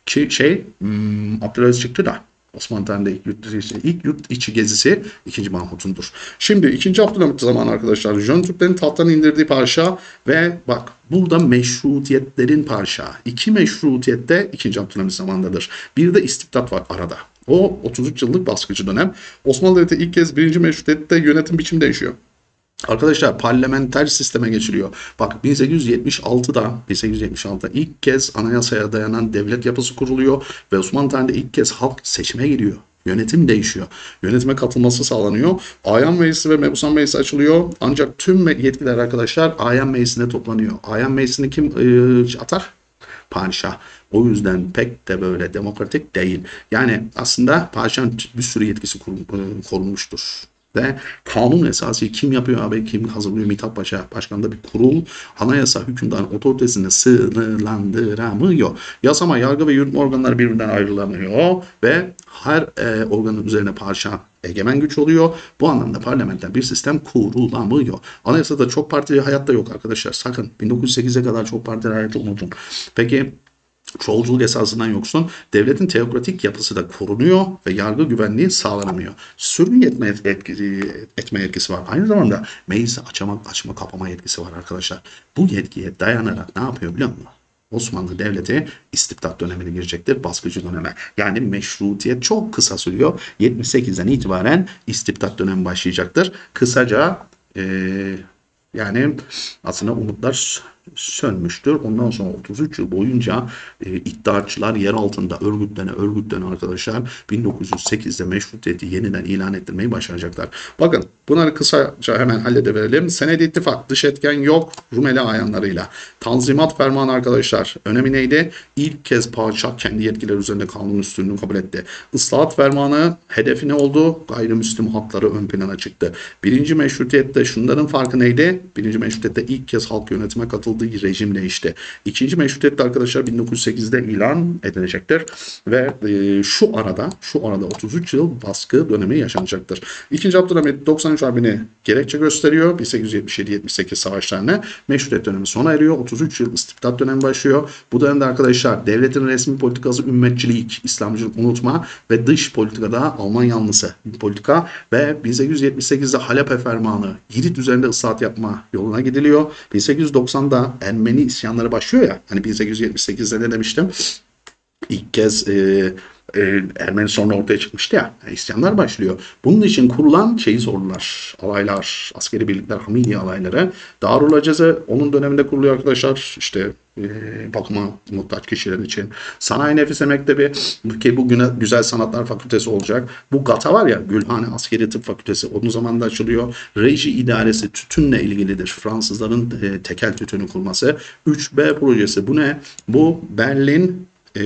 Abdülaziz çıktı da Osmanlı tarihinde ilk yurt içi gezisi 2. Mahmut'undur. Şimdi 2. Abdülhamit zamanı arkadaşlar Jön Türklerin tahttan indirdiği padişah ve bak burada meşrutiyetlerin padişahı. İki meşrutiyet de 2. Abdülhamit zamanındadır. Bir de istibdat var arada. O 33 yıllık baskıcı dönem. Osmanlı Devleti ilk kez 1. meşrutiyette yönetim biçimi değişiyor. Arkadaşlar parlamenter sisteme geçiliyor. Bak 1876'da ilk kez anayasaya dayanan devlet yapısı kuruluyor ve Osmanlı tarihinde ilk kez halk seçime giriyor. Yönetim değişiyor. Yönetime katılması sağlanıyor. Ayan Meclisi ve Mebusan Meclisi açılıyor. Ancak tüm yetkiler arkadaşlar Ayan Meclisi'ne toplanıyor. Ayan Meclisi'ni kim atar? Padişah. O yüzden pek de böyle demokratik değil. Yani aslında padişahın bir sürü yetkisi korunmuştur. Ve kanun esası kim yapıyor abi, kim hazırlıyor? Mithat Paşa başkanında bir kurul anayasa hükümdarın otoritesini sınırlandıramıyor. Yasama, yargı ve yürütme organları birbirinden ayrılamıyor ve her organın üzerine padişah egemen güç oluyor. Bu anlamda parlamenter bir sistem kurulamıyor. Anayasada çok partili hayatta yok arkadaşlar. Sakın 1908'e kadar çok partili hayatı unutun. Peki çoğulculuk esasından yoksun, devletin teokratik yapısı da korunuyor ve yargı güvenliği sağlanamıyor. Sürgün etme yetkisi var. Aynı zamanda meclisi açma kapama yetkisi var arkadaşlar. Bu yetkiye dayanarak ne yapıyor biliyor musun? Osmanlı Devleti istibdat dönemine girecektir, baskıcı döneme. Yani meşrutiyet çok kısa sürüyor. 78'den itibaren istibdat dönemi başlayacaktır. Kısaca yani aslında umutlar sönmüştür. Ondan sonra 33 yıl boyunca iddiaçılar yer altında örgütlene arkadaşlar 1908'de meşrutiyeti yeniden ilan ettirmeyi başaracaklar. Bakın bunları kısaca hemen halledeverelim. Senedi ittifak, dış etken yok Rumeli ayanlarıyla. Tanzimat fermanı arkadaşlar önemi neydi? İlk kez padişah kendi yetkileri üzerinde kanun üstünlüğünü kabul etti. Islahat fermanı hedefi ne oldu? Gayrimüslim hakları ön plana çıktı. Birinci meşrutiyette şunların farkı neydi? Birinci meşrutiyette ilk kez halk yönetime katıldığı rejim değişti. İkinci meşrutiyette arkadaşlar 1908'de ilan edilecektir ve şu arada 33 yıl baskı dönemi yaşanacaktır. İkinci Abdülhamit 93 Harbi'ni gerekçe gösteriyor. 1877-78 savaşlarına meşrutiyet dönemi sona eriyor. 33 yıl istibdat dönemi başlıyor. Bu dönemde arkadaşlar devletin resmi politikası ümmetçilik, İslamcılık unutma ve dış politikada Alman yanlısı politika ve 1878'de Halepe Fermanı Girit üzerinde ıslahat yapma yoluna gidiliyor. 1890'da Ermeni isyanları başlıyor ya. Hani 1878'de ne demiştim? İlk kez Ermeni sonra ortaya çıkmıştı ya. İsyanlar başlıyor. Bunun için kurulan şeyi sordular. Alaylar, askeri birlikler, Hamidiye alayları. Darül Aceze onun döneminde kuruluyor arkadaşlar. İşte bakıma muhtaç kişiler için. Sanayi Nefise Mektebi ki bu Güzel Sanatlar Fakültesi olacak. Bu GATA var ya, Gülhane Askeri Tıp Fakültesi onun zamanında açılıyor. Reji idaresi tütünle ilgilidir. Fransızların tekel tütünü kurması. 3B projesi bu ne? Bu Berlin,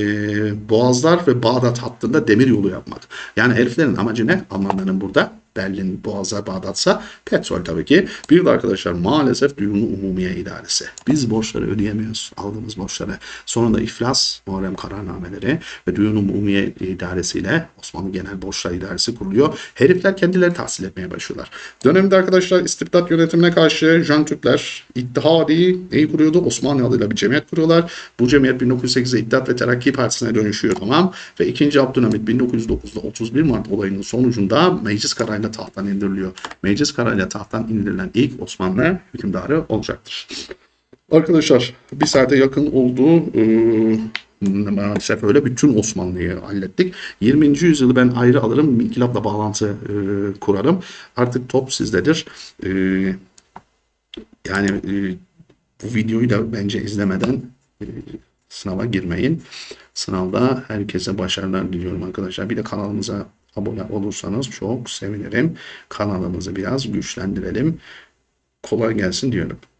Boğazlar ve Bağdat hattında demir yolu yapmak. Yani heriflerin amacı ne? Almanların burada Berlin, Boğazlar, Bağdat'sa petrol tabii ki. Bir de arkadaşlar maalesef Düğün-ü Umumiye idaresi. Biz borçları ödeyemiyoruz. Aldığımız borçları. Sonunda iflas, Muharrem kararnameleri ve Düğün-ü Umumiye idaresiyle Osmanlı Genel Borçlar İdaresi kuruluyor. Herifler kendileri tahsil etmeye başlıyorlar. Dönemde arkadaşlar istibdat yönetimine karşı Jön Türkler İttihadi neyi kuruyordu? Osmanlı adıyla bir cemiyet kuruyorlar. Bu cemiyet 1908'de İttihat ve Terakki Partisi'ne dönüşüyor, tamam. Ve 2. Abdülhamit 1909'da 31 Mart olayının sonucunda meclis kararıyla tahttan indiriliyor. Meclis kararıyla tahttan indirilen ilk Osmanlı hükümdarı olacaktır. Arkadaşlar bir saate yakın oldu. Maalesef öyle. Bütün Osmanlı'yı hallettik. 20. yüzyılı ben ayrı alırım. İnkılapla bağlantı kurarım. Artık top sizdedir. E, bu videoyu da bence izlemeden e, sınava girmeyin. Sınavda herkese başarılar diliyorum arkadaşlar. Bir de kanalımıza abone olursanız çok sevinirim. Kanalımızı biraz güçlendirelim. Kolay gelsin diyorum.